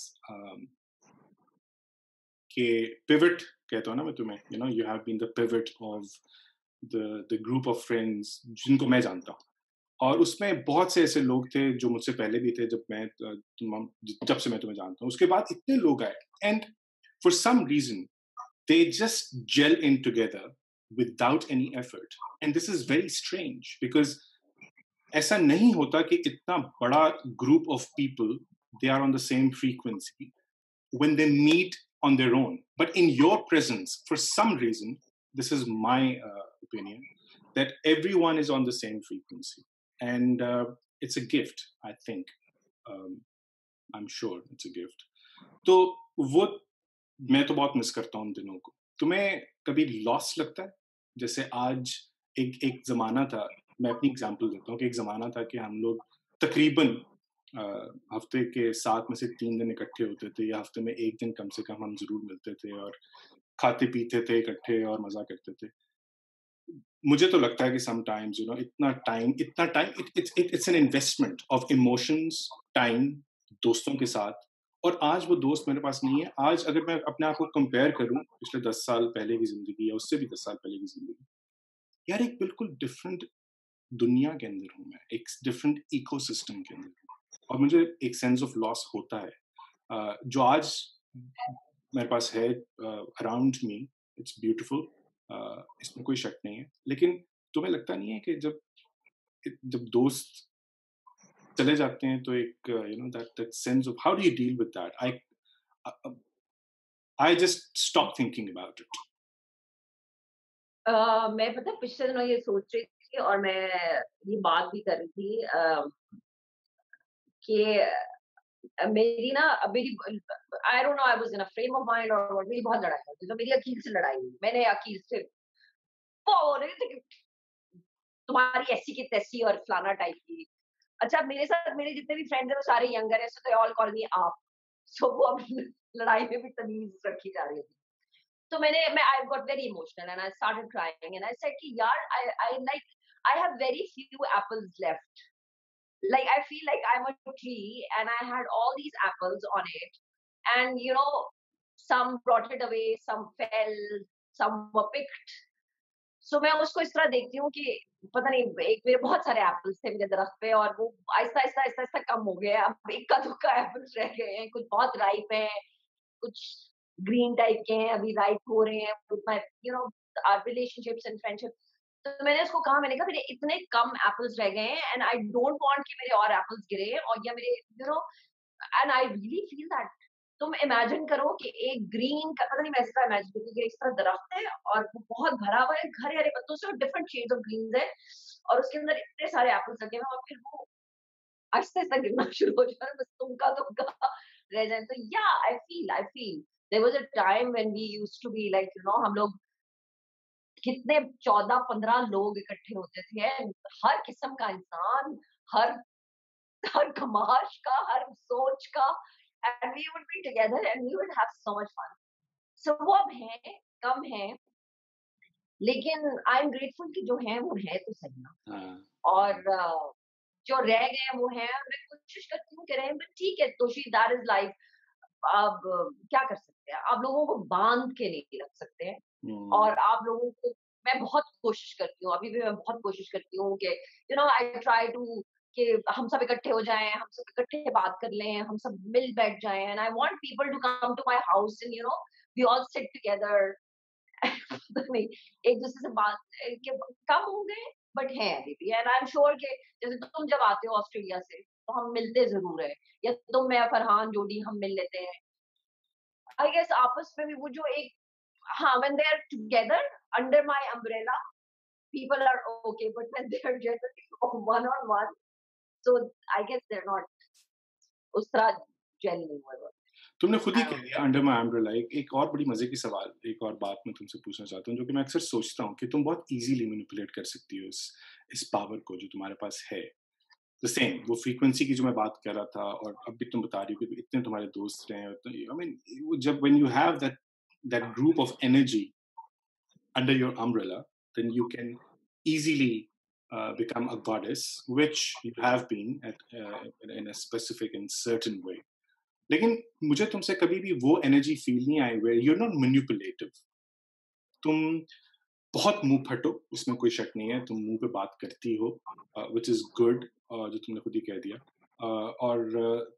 Speaker 1: कि पिवट कहता हूँ ना मैं तुम्हें, you know, you have been the pivot of the group of friends जिनको मैं जानता हूँ। और उसमें बहुत से ऐसे लोग थे जो मुझसे पहले भी थे जब से मैं तुम्हें जानता हूँ। उसके बाद इतने लोग आए and for some reason they just gel in together without any effort. And this is very strange because ऐसा नहीं होता कि इतना बड़ा group of people they are on the same frequency when they meet on their own. But in your presence, for some reason, this is my opinion, that everyone is on the same frequency. And it's a gift, I think. Um, I'm sure it's a gift. तो वो मैं तो बहुत miss करता हूँ उन दिनों को। तुम्हें कभी लॉस लगता है? जैसे आज एक एक ज़माना था, मैं अपनी एग्ज़ाम्पल देता हूँ कि एक ज़माना था कि हम लोग तकरीबन अ, हफ़्ते के 7 में से 3 दिन इकट्ठे होते थे या हफ़्ते में 1 दिन कम से कम हम ज़रूर मिलते थे और खाते-पीते थे इकट्ठे और मज़ा करते थे। मुझे तो लगता है कि समटाइम्स इतना time it's an investment of emotions, time दोस्तों के साथ और आज वो दोस्त मेरे पास नहीं है। आज अगर मैं अपने आप को कंपेयर करूँ पिछले 10 साल पहले की ज़िंदगी या उससे भी 10 साल पहले की ज़िंदगी, यार एक बिल्कुल डिफरेंट दुनिया के अंदर हूँ मैं, एक डिफरेंट इकोसिस्टम के अंदर हूँ और मुझे एक सेंस ऑफ लॉस होता है। जो आज मेरे पास है अराउंड मी, इट्स ब्यूटीफुल, इसमें कोई शक नहीं है। लेकिन तुम्हें लगता नहीं है कि जब दोस्त चले जाते हैं तो एक you know that sense of how do you deal with that? I just stop thinking about it.
Speaker 2: मैं पता है पिछले दिनों ये सोच रही थी और मैं ये बात भी कर रही थी कि मेरी ना मेरी I don't know I was in a frame of mind और व्हाट मेरी बहुत लड़ाई होती है। तो मेरी अकील से लड़ाई हुई। मैंने अकील से वो हो रही थी कि तुम्हारी ऐसी की तैसी और फलाना टाइप की। अच्छा मेरे साथ मेरे जितने भी फ्रेंड्स हैं वो सारे यंगर हैं, सो दे ऑल कॉल मी आप। सो वो अब लड़ाई में भी तमीज़ रखी जा रही थी। तो मैं I got very emotional and I started crying and I said कि यार I like I have very few apples left. Like I feel like I'm a tree and I had all these apples on it, and you know, some rotted away, some fell, some were picked. So मैं उसको इस तरह देखती हूँ कि पता नहीं एक मेरे बहुत सारे एप्पल्स थे मेरे दरख्त पे और वो आहिस्ता-आहिस्ता कम हो गए हैं। अब इक्का-दुक्का एप्पल्स रह गए हैं, कुछ बहुत राइप हैं, कुछ ग्रीन टाइप के हैं, अभी राइप हो रहे हैं with my you know relationships and friendship. तो मैंने उसको कहा मैंने कहा मेरे इतने कम एप्पल्स रह गए हैं एंड आई डोंट वांट कि मेरे और एप्पल्स गिरे और या मेरे you know and I really feel that तुम इमेजिन करो कि एक ग्रीन का पता नहीं मैं ऐसा इमेजिन करती हूँ कि इस तरह दरख्त है और वो बहुत भरा हुआ है हरे हरे पत्तों से और डिफरेंट शेड्स ऑफ ग्रीन है और उसके अंदर इतने सारे एप्पल्स लगे हुए हैं और फिर वो आहिस्ता आहिस्ता गिरना शुरू हो जाए बस तुमका तुमका रह जाए तो या I feel there was a time when we used to be like you know हम लोग कितने 14-15 लोग इकट्ठे होते थे हर किस्म का इंसान हर हर कमाश का हर सोच का and we would be together and we would have so much fun so वो अब है कम है लेकिन आई एम ग्रेटफुल कि जो है वो है तो सही ना
Speaker 1: हाँ,
Speaker 2: और जो रह गए हैं वो हैं और मैं कोशिश करती हूँ कि रहे बट ठीक है दोषी दैट इज लाइफ अब क्या कर सकते हैं आप लोगों को बांध के नहीं रख सकते हैं
Speaker 1: हुँ,
Speaker 2: और आप लोगों को मैं बहुत कोशिश करती हूँ अभी भी मैं बहुत कोशिश करती हूँ कि you know I try to कि हम सब इकट्ठे हो जाएं हम सब इकट्ठे बात कर लें हम सब मिल बैठ जाएं and I want people to come to my house and you know we all sit together नहीं एक दूसरे से बात कि कम हो गए बट हैं अभी भी, एंड आई एम श्योर कि जैसे तुम जब आते हो ऑस्ट्रेलिया से तो हम मिलते ज़रूर हैं, या तुम, मैं, फरहान, जोडी हम मिल लेते हैं। आई गेस आपस में भी वो जो एक, हाँ, when they are together under my umbrella, people are okay, but when they are generally one on one, so I guess they're not उस तरह जेल नहीं हुए।
Speaker 1: तुमने खुद ही
Speaker 2: आई
Speaker 1: कह
Speaker 2: डोंट नो।
Speaker 1: दिया अंडर माय अम्ब्रेला। एक और बड़ी मजे की सवाल, एक और बात मैं तुमसे पूछना चाहता हूँ, जो कि मैं अक्सर सोचता हूँ कि तुम बहुत इजीली मैनिपुलेट कर सकती हो इस पावर को जो तुम्हारे पास है। द सेम वो फ्रीक्वेंसी की जो मैं बात कर रहा था, और अब भी तुम बता रही हो कि इतने तुम्हारे दोस्त रहे हैं, आई मीन जब when you have that group of energy under your umbrella, then you can easily become a goddess, which you have been in a specific and certain way. लेकिन मुझे तुमसे कभी भी वो एनर्जी फील नहीं आई where you're not manipulative. तुम बहुत मुंह फटो, उसमें कोई शक नहीं है, तुम मुंह पे बात करती हो, which is good, जो तुमने खुद ही कह दिया, और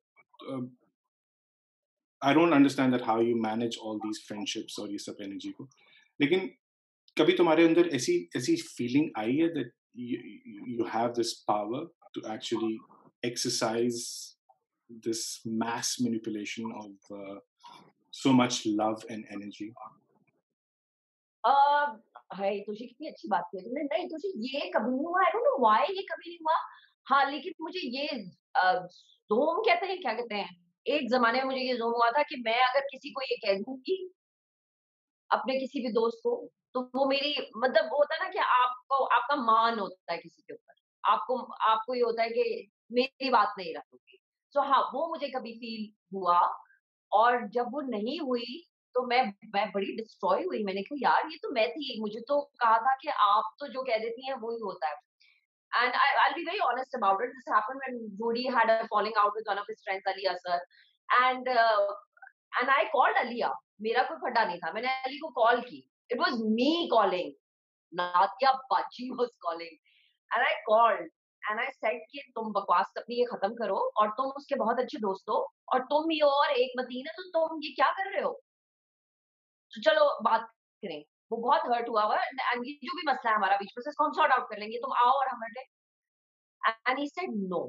Speaker 1: I don't understand that how you manage all these friendships और ये सब एनर्जी को, लेकिन कभी तुम्हारे अंदर ऐसी ऐसी फीलिंग आई है that you have this power to actually exercise this mass manipulation of so much love and energy?
Speaker 2: अ, हाय तुझे कितनी अच्छी बात की तुमने। नहीं तुझे ये कभी नहीं हुआ, आई डोंट नो व्हाई ये कभी नहीं हुआ। हाँ, लेकिन मुझे ये ज़ोम कहते हैं, क्या कहते हैं? एक ज़माने में मुझे ये ज़ोम हुआ था कि मैं अगर किसी को ये कह दूँ कि अपने किसी भी दोस्त को, तो वो मेरी, मतलब वो होता है ना कि आपको आपका मान होता है किसी के ऊपर। आपको आपको ये होता है कि मेरी बात नहीं रखोगे। सो हाँ, वो मुझे कभी फ़ील हुआ, और जब वो नहीं हुई, तो मैं बड़ी डिस्ट्रॉय हुई। मैंने कहा यार ये तो मैं थी, मुझे तो कहा था कि आप तो जो कह देती हैं वो ही होता है। And I'll be very honest about it. This happened when Jody had a falling out with one of his friends, Aliya sir, and I called Aliya. मेरा कोई फटा नहीं था, मैंने अली को कॉल की। It was me calling. Nadia Bachi was calling, and I called and I said कि तुम बकवास अपनी ये खत्म करो, और तुम उसके बहुत अच्छे दोस्त हो, और तुम भी हो और एक मतीन है, तो तुम ये क्या कर रहे हो? तो चलो बात करें। वो बहुत हर्ट हुआ हुआ है, एंड ये जो भी मसला है हमारा बीच में से, इसको हम सॉर्ट आउट कर लेंगे, तुम आओ और हम हटें। And he said no.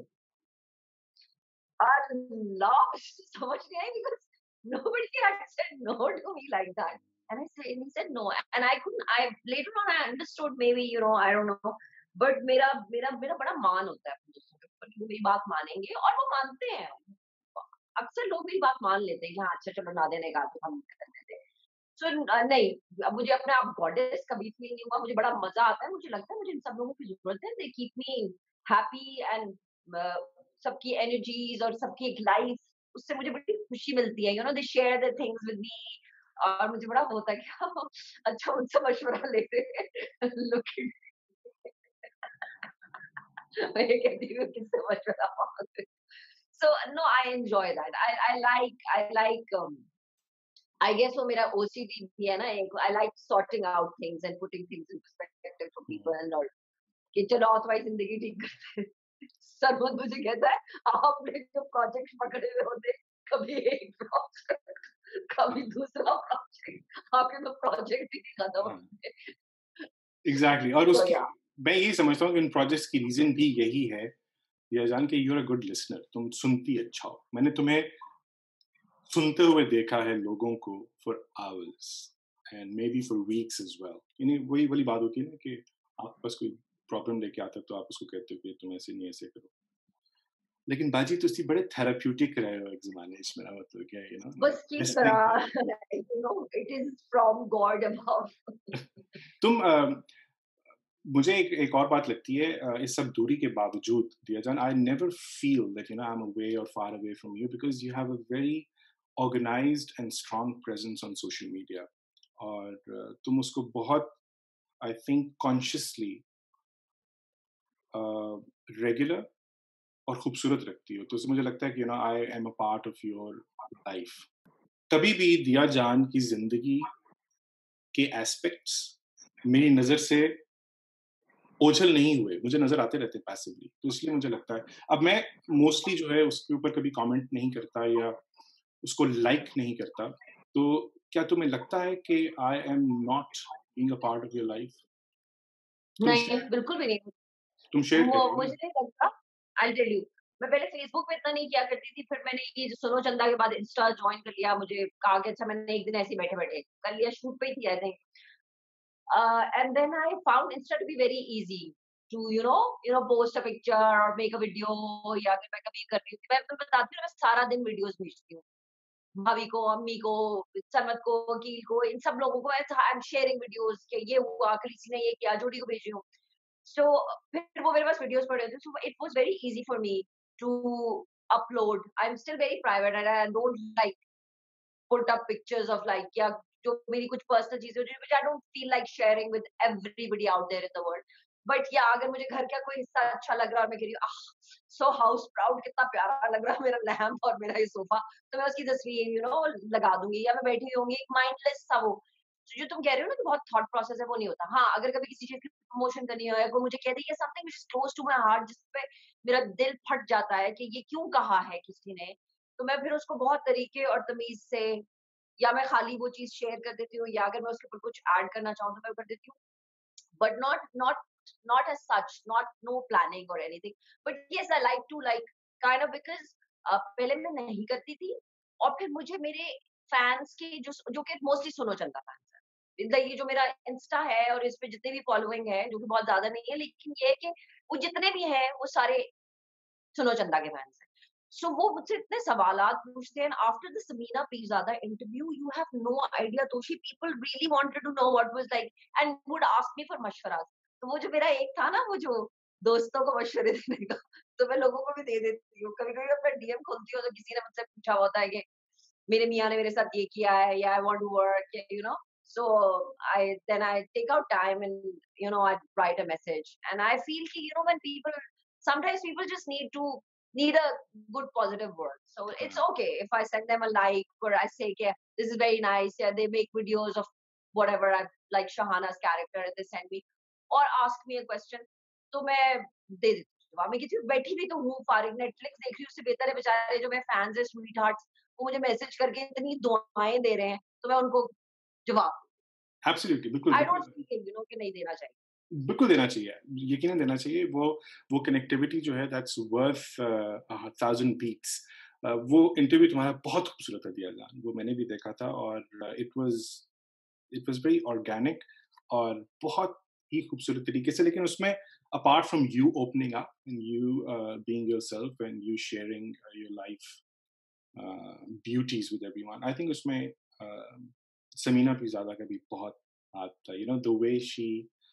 Speaker 2: और लॉ समझ नहीं आई, because nobody had said no to me like that. And he said no, and I couldn't, I later on I understood, maybe, I don't know, but मेरा मेरा मेरा बड़ा मान होता है अपने दोस्तों के ऊपर कि वो मेरी बात मानेंगे, और वो मानते हैं। अक्सर लोग मेरी बात मान लेते हैं कि हाँ, अच्छा चलो नादिया ने कहा तो हम कर देते हैं। सो नहीं, अब मुझे अपने आप गॉडेस कभी फील नहीं हुआ, मुझे बड़ा मज़ा आता है, मुझे लगता है मुझे इन सब लोगों की ज़रूरत है, they keep me happy, and सबकी एनर्जीज़ और सबकी एक लाइफ, उससे मुझे बड़ी खुशी मिलती है, they share their things with me, और मुझे बड़ा होता है कि अच्छा उनसे मशवरा लेते हैं। लुक मैं ये कहती हूँ किससे मशवरा माँगते। So no, I enjoy that. I like I guess वो मेरा ओसीडी भी है ना एक, I like sorting out things and putting things in perspective for
Speaker 1: Mm.
Speaker 2: People, और कि चलो आओ तुम्हारी जिंदगी ठीक करते हैं। सरमन मुझे कहता है आपने जो प्रोजेक्ट पकड़े हुए होते, कभी एक प्रोजेक्ट, कभी दूसरा प्रोजेक्ट, आपके तो प्रोजेक्ट ही नहीं खत्म
Speaker 1: हाँ,
Speaker 2: होते।
Speaker 1: एग्जैक्टली। और
Speaker 2: तो
Speaker 1: उसकी
Speaker 2: या
Speaker 1: मैं यही समझता हूँ कि इन प्रोजेक्ट्स की रीजन भी यही है, यह जान के यूर अ गुड लिसनर, तुम सुनती अच्छा हो। मैंने तुम्हें सुनते हुए देखा है लोगों को for hours and maybe for weeks as well. यानी वही वाली बात होती है ना कि आपके पास कोई प्रॉब्लम लेके आता है तो आप उसको कहते हो कि तुम ऐसे नहीं ऐसे करो। लेकिन बाजी तुसी बड़े थेराप्यूटिक रहे हो एक ज़माने च, मेरा मतलब क्या है,
Speaker 2: बस की
Speaker 1: लिसनिंग
Speaker 2: तरह,
Speaker 1: करो।
Speaker 2: It is from God above.
Speaker 1: तुम मुझे एक और बात लगती है, इस सब दूरी के बावजूद दिया जान, I never feel that I am away और far away from you, because you have a very organised and strong presence on social media, और तुम उसको बहुत, आई थिंक, कॉन्शियसली रेगुलर और खूबसूरत रखती हो। तो उससे मुझे लगता है कि I am a part of your life. कभी भी दिया जान की ज़िंदगी के एस्पेक्ट्स मेरी नज़र से ओझल नहीं हुए, मुझे नज़र आते रहते पैसिवली, तो इसलिए मुझे लगता है। अब मैं मोस्टली जो है उसके ऊपर कभी कमेंट नहीं करता या उसको लाइक नहीं करता, तो क्या तुम्हें लगता है कि I am not being a part of your life? तुम
Speaker 2: नहीं,
Speaker 1: शायद
Speaker 2: बिल्कुल भी नहीं।
Speaker 1: तुम शेयर कर रही हो
Speaker 2: मुझे
Speaker 1: ना?
Speaker 2: नहीं लगता, आई टेल यू, मैं पहले फेसबुक पे इतना नहीं किया करती थी, फिर मैंने ये जो सुनो चंदा के बाद इंस्टा जॉइन कर लिया, मुझे कहा कि अच्छा मैंने एक दिन ऐसे ही बैठे-बैठे कर लिया, शूट पे ही थी I think. And then I found Insta to be very easy to post a picture or make a video या अगर मैं कभी कर रही हूँ, मैं बताती हूँ ना, मैं सारा दिन वीडियोस भेजती हूँ भाभी को, अम्मी को, समत को, वकील को, इन सब लोगों को आई एम शेयरिंग वीडियोस कि ये हुआ, किसी ने ये किया, जोड़ी को भेज रही हूँ। सो फिर वो मेरे पास वीडियोस पड़े होते हैं, so it was very easy for me to upload. I am still very private and I don't like put up pictures of like या जो मेरी कुछ पर्सनल चीजें होती हैं which I don't feel like sharing with everybody out there in the world. But या अगर मुझे घर का कोई हिस्सा अच्छा लग रहा है और मैं कह रही हूँ सो हाउस प्राउड, कितना प्यारा लग रहा है मेरा लैम्प और मेरा ये सोफा, तो मैं उसकी तस्वीर लगा दूंगी, या मैं बैठी हुई होंगी एक माइंडलेस सा वो। तो जो तुम कह रहे हो ना कि बहुत थॉट प्रोसेस है, वो नहीं होता। हाँ, अगर कभी किसी चीज की प्रमोशन करनी हो या कोई मुझे कह दे ये something which is close to my heart, जिस पे मेरा दिल फट जाता है कि ये क्यों कहा है किसी ने, तो मैं फिर उसको बहुत तरीके और तमीज से, या मैं खाली वो चीज़ शेयर कर देती हूँ, या अगर मैं उसके ऊपर कुछ ऐड करना चाहूँ तो मैं कर देती हूँ। But not as such, not no planning और anything. But yes I like to like kind of because पहले मैं नहीं करती थी, और फिर मुझे मेरे फैन्स के जो कि मोस्टली सुनो चंदा फैन्स हैं। ये जो मेरा इंस्टा है और इस पे जितने भी फॉलोइंग है, जो कि बहुत ज़्यादा नहीं है, लेकिन ये है कि वो जितने भी हैं वो सारे सुनो चंदा के फैन्स हैं। सो वो मुझसे इतने सवालात पूछते हैं, after the Sameena Peerzada interview you have no idea Toshi, people really wanted to know what was like and would ask me for मशवरा। तो वो जो मेरा एक था ना, वो जो दोस्तों को मशवरे देने का, तो मैं लोगों को भी दे देती हूँ। कभी-कभी अपना डीएम खोलती हूँ तो किसी ने मुझसे पूछा होता है कि मेरे मियाँ ने मेरे साथ ये किया है, या I want to work. So I take out time and I write a message, and I feel कि when people, sometimes people just need a good positive word. So it's
Speaker 1: हाँ,
Speaker 2: okay if I send them a like, or I say yeah, this is very nice, yeah, they make videos of whatever I like Shahana's character and they send me or ask me a question, तो मैं दे देती हूँ जवाब। मैं कहती हूँ बैठी भी तो हूँ फारिग, नेटफ्लिक्स देख रही हूँ, उससे बेहतर है बेचारे जो मेरे फैंस है स्वीट हार्ट्स, वो मुझे मैसेज करके इतनी दुआएं दे रहे हैं, तो मैं उनको जवाब,
Speaker 1: एब्सोल्युटली, बिल्कुल,
Speaker 2: आई डोंट
Speaker 1: बिल्कुल।
Speaker 2: फील कि नहीं देना चाहिए।
Speaker 1: बिल्कुल देना चाहिए, यकीनन देना चाहिए। वो कनेक्टिविटी जो है दैट्स वर्थ 1000 बीट्स। वो इंटरव्यू तुम्हारा बहुत खूबसूरत है दिया जान, वो मैंने भी देखा था, और इट वाज़ वेरी ऑर्गेनिक और बहुत ही खूबसूरत तरीके से, लेकिन उसमें apart from you opening up and you being yourself and you sharing your life beauties with everyone, I think उसमें समीना पीरज़ादा का भी बहुत हाथ था, the way she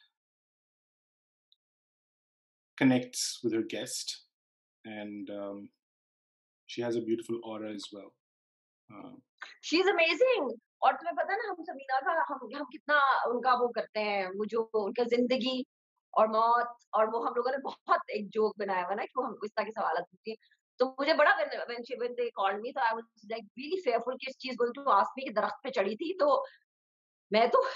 Speaker 1: connects with her guest, and she has a beautiful aura as well. Uh,
Speaker 2: she is amazing. और तुम्हें पता है ना, हम समीना का हम कितना उनका वो करते हैं, वो जो उनका जिंदगी और मौत, और वो हम लोगों ने बहुत एक जोक बनाया हुआ ना कि वो हमको इस तरह के सवाल पूछती है। तो मुझे बड़ा when they called me, तो I was like really fearful कि she is going to ask me कि दरख्त पे चढ़ी थी, तो मैं तो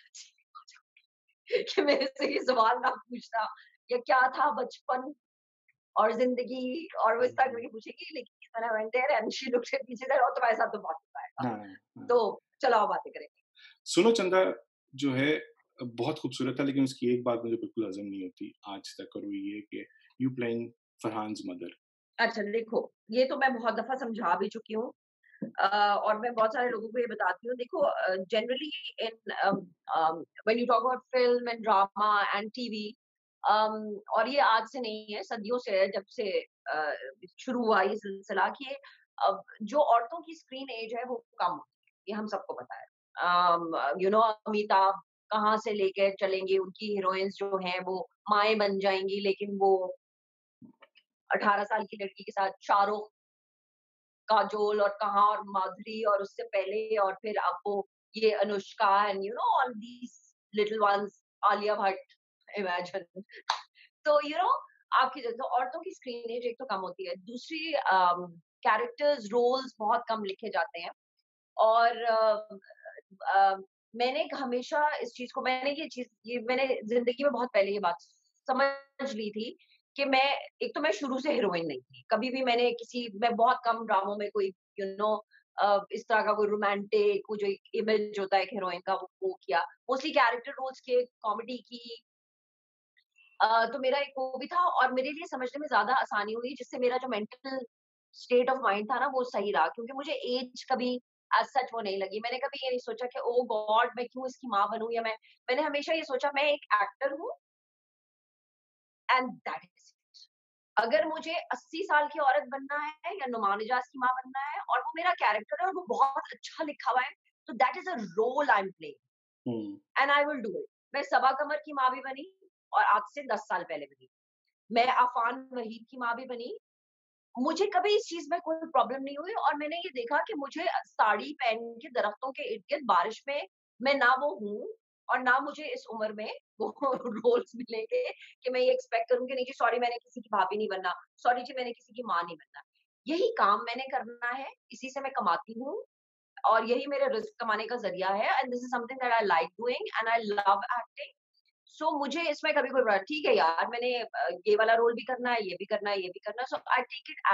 Speaker 2: कि मेरे से ये सवाल ना पूछना, या क्या था बचपन और ज़िंदगी, और वो इस तरह करके पूछेगी, लेकिन when I went there and she looked at me, she said, "और तुम्हारे साथ तो बहुत होता है।"
Speaker 1: हाँ, हाँ।
Speaker 2: तो चलो अब बातें करें।
Speaker 1: सुनो चंदा जो है बहुत खूबसूरत था, लेकिन उसकी एक बात मुझे बिल्कुल हज़म नहीं होती आज तक, और वो ये कि यू प्लेइंग फरहान's मदर।
Speaker 2: अच्छा देखो, ये तो मैं बहुत दफ़ा समझा भी चुकी हूँ, और मैं बहुत सारे लोगों को ये बताती हूँ। देखो generally in when you talk about film and drama and TV, और ये आज से नहीं है, सदियों से है, जब से शुरू हुआ ये सिलसिला कि जो औरतों की स्क्रीन एज है वो कम होती है, ये हम सबको पता है। अमिताभ कहाँ से लेके चलेंगे, उनकी हीरोइन्स जो हैं वो माएँ बन जाएँगी, लेकिन वो 18 साल की लड़की के साथ शाहरुख, काजोल और कहाँ, और माधुरी, और उससे पहले, और फिर अब वो ये Anushka and all these little ones, Alia Bhatt, imagine. तो आपकी तो औरतों की स्क्रीन एज एक तो कम होती है, दूसरी कैरेक्टर्स रोल्स बहुत कम लिखे जाते हैं, और अ, मैंने हमेशा इस चीज को, ये मैंने जिंदगी में बहुत पहले ये बात समझ ली थी कि एक तो मैं शुरू से हीरोइन नहीं थी, कभी भी मैं बहुत कम ड्रामों में कोई यू नो इस तरह का कोई रोमांटिक, वो जो एक इमेज होता है हीरोइन का, वो किया। मोस्टली कैरेक्टर रोल्स के, कॉमेडी की, तो मेरा एक वो भी था और मेरे लिए समझने में ज़्यादा आसानी हुई, जिससे मेरा जो मेंटल स्टेट ऑफ माइंड था ना वो सही रहा, क्योंकि मुझे एज कभी एज़ सच वो नहीं लगी। मैंने कभी ये नहीं सोचा कि ओह गॉड! मैं क्यों इसकी माँ बनूँ, या मैंने हमेशा ये सोचा मैं एक एक्टर हूँ एंड दैट इज़ इट। अगर मुझे 80 साल की औरत बनना है या नुमान इजाज़ की माँ बनना है और वो मेरा कैरेक्टर है और वो बहुत अच्छा लिखा हुआ है, तो that is a role I am playing
Speaker 1: हुँ,
Speaker 2: and I will do it. मैं सबा कमर की माँ भी बनी और आज से 10 साल पहले बनी। मैं अफ़ान वहीद की माँ भी बनी। मुझे कभी इस चीज़ में कोई प्रॉब्लम नहीं हुई और मैंने ये देखा कि मुझे साड़ी पहन के दरख्तों के इर्द-गिर्द बारिश में मैं ना वो हूँ और ना मुझे इस उम्र में वो रोल्स मिलेंगे कि मैं ये एक्सपेक्ट करूँ कि नहीं जी सॉरी मैंने किसी की भाभी नहीं बनना, सॉरी जी मैंने किसी की माँ नहीं बनना। यही काम मैंने करना है, इसी से मैं कमाती हूँ और यही मेरे रिज़्क कमाने का ज़रिया है and this is something that I like doing and I love acting. So मुझे इसमें कभी कोई बुरा ठीक है यार, मैंने ये वाला रोल भी करना है, ये भी करना है, ये भी करना है, so I take it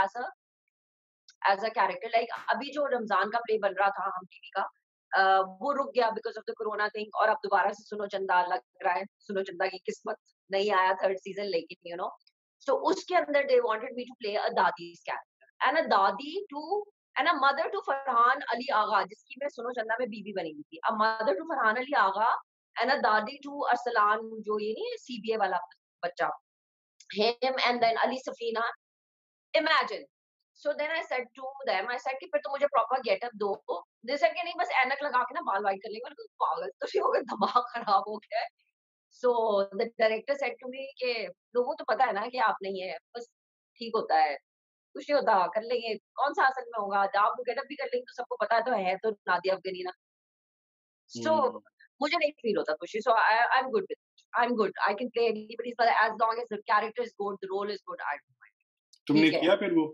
Speaker 2: as a character. Like अभी जो रमज़ान का प्ले बन रहा था हम टीवी का, वो रुक गया because of the corona thing और अब दोबारा से सुनो चंदा लग रहा है। सुनो चंदा की किस्मत नहीं आया थर्ड सीज़न, लेकिन सो उसके अंदर they wanted me to play a dadi's character and a dadi to and a mother to Farhan Ali Agha, जिसकी मैं सुनो चंदा में बीवी बनी हुई थी। A mother to Farhan Ali Agha and a dadi to Arsalan, जो ये नहीं है सीबीए वाला बच्चा, him and then Ali Safina. Imagine. So then I said to them, I said कि फिर तो मुझे प्रॉपर गेटअप दो। दे सेड कि नहीं बस ऐनक लगा के ना बाल व्हाइट कर लेंगे। मैंने कहा पागल तो नहीं हो गए, दिमाग खराब हो गया है। So the director said to me कि लोगों को तो पता है ना कि आप नहीं है, बस ठीक होता है, कुछ नहीं होता, कर लेंगे, कौन सा असल में होगा, आप वो गेटअप भी कर लेंगे तो सबको पता है तो नादिया अफगानी ना। सो
Speaker 1: हुँ।
Speaker 2: मुझे नहीं फील होता कुछ, so I am good with I am good, I can play anybody but as long as the character is good, the role is good, I don't mind.
Speaker 1: तुमने
Speaker 2: ठीक है।
Speaker 1: किया फिर वो?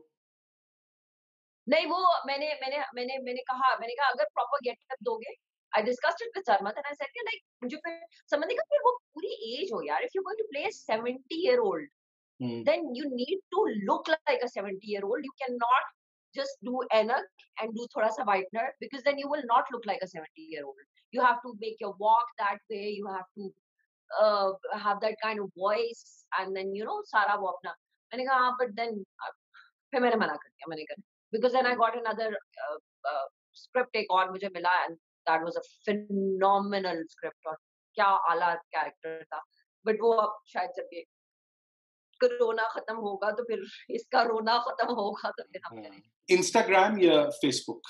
Speaker 2: नहीं, वो मैंने कहा अगर प्रॉपर गेटअप दोगे, I discussed it with Sarmad and I said कि लाइक मुझे फिर समझ नहीं, फिर वो पूरी एज हो यार, if you are going to play 70 year old
Speaker 1: हुँ,
Speaker 2: then you need to look like a 70-year-old. You cannot just do enough and do thoda sa whitener, because then you will not look like a 70-year-old. You have to make your walk that way. You have to have that kind of voice, and then सारा वो अपना। मैंने कहा हाँ, but then फिर मैंने मना कर दिया, मैंने कहा बिकॉज़ देन आई
Speaker 1: हुँ।
Speaker 2: गॉट अनदर स्क्रिप्ट, एक और मुझे मिला and that was a phenomenal script और क्या आला कैरेक्टर था। बट वो अब शायद जब ये कोरोना खत्म होगा तो फिर इसका रोना खत्म होगा तो फिर हम
Speaker 1: हाँ।
Speaker 2: करेंगे।
Speaker 1: इंस्टाग्राम या Facebook?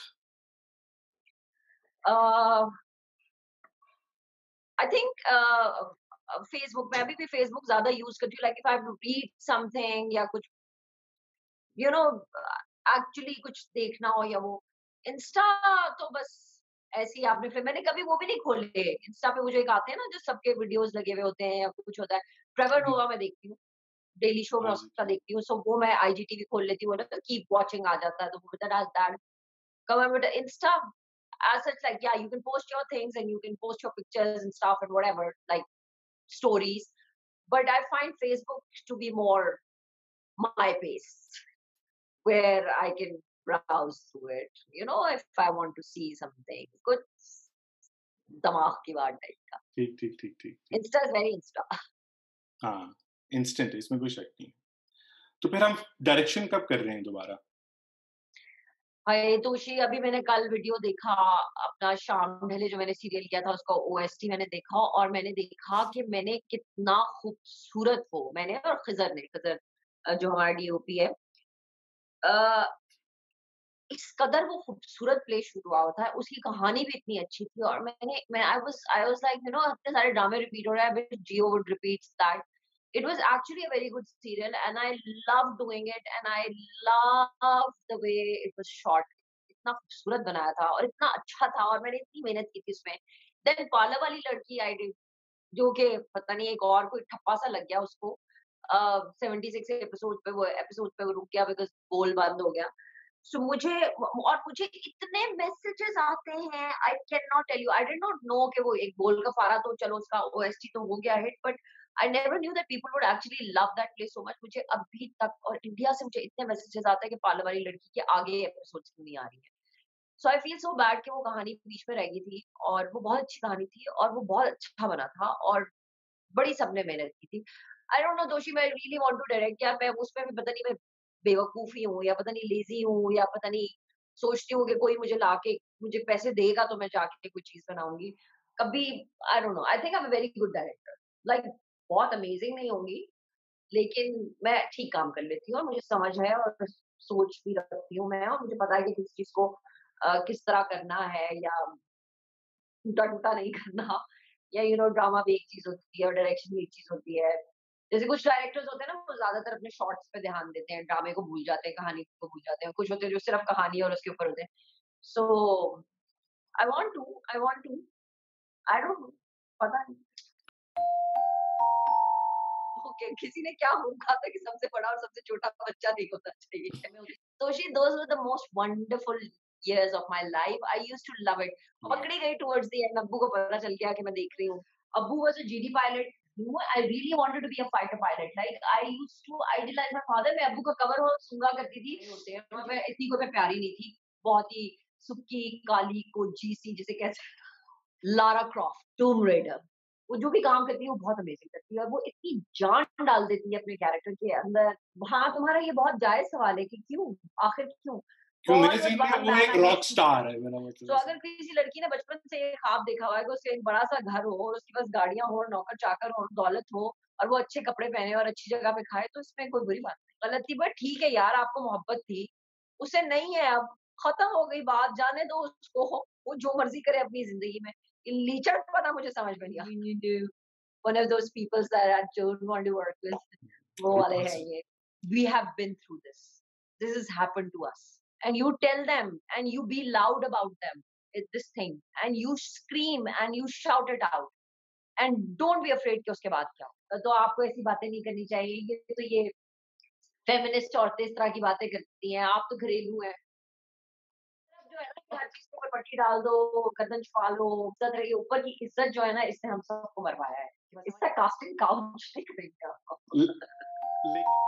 Speaker 2: Uh, I think Facebook, मैं अभी भी फेसबुक ज़्यादा यूज़ करती हूँ, like if I have to read something या कुछ यू नो एक्चुअली कुछ देखना हो या वो। इंस्टा तो बस ऐसे ही आपने, फिर मैंने कभी वो भी नहीं खोले। इंस्टा पे वो जो एक आते हैं ना जो सबके वीडियोस लगे हुए होते हैं या कुछ होता है, ट्रेवर
Speaker 1: जी।
Speaker 2: नोवा मैं देखती हूँ, डेली शो में
Speaker 1: हाँ जी,
Speaker 2: उसका
Speaker 1: जी।
Speaker 2: देखती हूँ, सो वो मैं आईजीटीवी खोल लेती हूँ ना, तो कीप वॉचिंग आ जाता है, तो वो that that cover with Insta as such, like yeah, you can post your things and you can post your pictures and stuff and whatever, like stories, but I find Facebook to be more my pace, where I can browse through it. If I want to see something good, दिमाग की बात type का।
Speaker 1: ठीक, ठीक, ठीक, ठीक, ठीक।
Speaker 2: Insta is very Insta.
Speaker 1: हाँ, इंस्टेंट है, इसमें कोई शक नहीं है। तो फिर हम डायरेक्शन कब कर रहे हैं दोबारा?
Speaker 2: हाय तोशी, अभी मैंने कल वीडियो देखा अपना शाम ढले, जो मैंने सीरियल किया था उसका ओएसटी मैंने देखा और मैंने देखा कि मैंने कितना खूबसूरत वो मैंने और खिज़र जो हमारा डीओपी है, अ, इस कदर वो खूबसूरत प्ले शूट हुआ होता है, उसकी कहानी भी इतनी अच्छी थी और मैं आई वाज़ लाइक इतने सारे ड्रामे रिपीट हो रहे हैं, which Geo would repeats that. It was actually a very good serial and I love doing it and I love the way it was shot. इतना खूबसूरत बनाया था और इतना अच्छा था और मैंने इतनी मेहनत की थी उसमें। देन पार्लर वाली लड़की आई डिड, जो कि पता नहीं एक और कोई ठप्पा सा लग गया उसको। 76 एपिसोड पे वो रुक गया बिकॉज़ गोल बंद हो गया। सो मुझे इतने मैसेजेस आते हैं, I can not tell you. I did not know कि वो एक बोल का फारा तो चलो उसका ओएसटी तो हो गया hit, but I never knew that people would actually love that play so much. मुझे अभी तक और इंडिया से मुझे इतने मैसेजेस आते हैं कि पार्लर वाली लड़की के आगे एपिसोड्स क्यों नहीं आ रही है। So I feel so bad कि वो कहानी बीच में रह गई थी और वो बहुत अच्छी कहानी थी और वो बहुत अच्छा बना था और बड़ी सबने मेहनत की थी। आई डोंट नो दोषी, मैं रियली वांट टू डायरेक्ट, या मैं उसमें भी पता नहीं मैं बेवकूफ़ ही हूँ या पता नहीं लेज़ी हूँ या पता नहीं सोचती हूँ कि कोई मुझे लाके मुझे पैसे देगा तो मैं जाके कोई चीज़ बनाऊँगी। कभी I don't know, I think I am a very good director. Like बहुत अमेज़िंग नहीं होंगी, लेकिन मैं ठीक काम कर लेती हूँ और मुझे समझ है और सोच भी रखती हूँ मैं, और मुझे पता है कि किस चीज़ को किस तरह करना है या टूटा-टूटा नहीं करना, या ड्रामा भी एक चीज़ होती है और डायरेक्शन भी एक चीज़ होती है। जैसे कुछ डायरेक्टर्स होते हैं ना, वो ज़्यादातर अपने शॉट्स पे ध्यान देते हैं, ड्रामे को भूल जाते हैं, कहानी को भूल जाते हैं। कुछ होते हैं जो सिर्फ़ कहानी और उसके ऊपर होते हैं। So I want to, I don't know, पता नहीं। ओके, किसी ने क्या मुँह कहा था कि सबसे बड़ा और सबसे छोटा बच्चा नहीं होना चाहिए। तो she those were the most wonderful years of my life. I used to love it.
Speaker 1: Yeah.
Speaker 2: पकड़ी गई towards the end, अब्बू को पता चल गया कि मैं देख रही हूँ। Abbu was a GD pilot. I really wanted to be a fighter pilot. Like I used to idolize my father. मैं अब्बू का कवर हो सूंघा करती थी। होते हैं, और मैं इतनी कोई मैं प्यारी नहीं थी। बहुत ही सुक्की, काली, कोजी सी जिसे कहते हैं। Lara Croft, Tomb Raider. वो जो भी काम करती है वो बहुत अमेजिंग करती है और वो इतनी जान डाल देती है अपने कैरेक्टर के अंदर। हाँ, तुम्हारा ये बहुत जायज़ सवाल है कि क्यों? आखिर क्यों?
Speaker 1: क्यों मेरे
Speaker 2: बहुत
Speaker 1: ज़हन में
Speaker 2: बार
Speaker 1: वो
Speaker 2: मैन
Speaker 1: एक
Speaker 2: आई
Speaker 1: रॉक स्टार है, मेरा मतलब
Speaker 2: तो
Speaker 1: ऐसा।
Speaker 2: अगर किसी लड़की ने बचपन से ये ख्वाब देखा हुआ है कि उसका एक बड़ा-सा घर हो और उसके पास गाड़ियाँ हो और नौकर-चाकर हो और दौलत हो और वो अच्छे कपड़े पहने और अच्छी जगह पे खाए, तो इसमें कोई बुरी बात नहीं। गलत थी, बट ठीक है यार, आपको मोहब्बत थी, उसे नहीं है अब, खत्म हो गई बात, जाने दो उसको, वो जो मर्ज़ी करे अपनी ज़िंदगी में। ये लीचड़पना मुझे समझ में नहीं आता। One of those peoples that I don't want to work with, वो वाले हैं ये। We have been through this. This has happened to us. And you tell them and you be loud about them, this thing, and you scream and you shout it out and don't be afraid कि उसके बाद क्या हो। तो आपको ऐसी बातें नहीं करनी चाहिए, ये फेमिनिस्ट औरतें इस तरह की बातें करती हैं, आप तो घरेलू हैं। जो है ना कि हर चीज़ के ऊपर पट्टी डाल दो, गर्दन छुपा लो, इज़्ज़त रही ऊपर की इज़्ज़त जो है ना, इसने हम सबको मरवाया है। इससे कास्टिंग काउच नहीं करेंगे आपको।
Speaker 1: ल लेकिन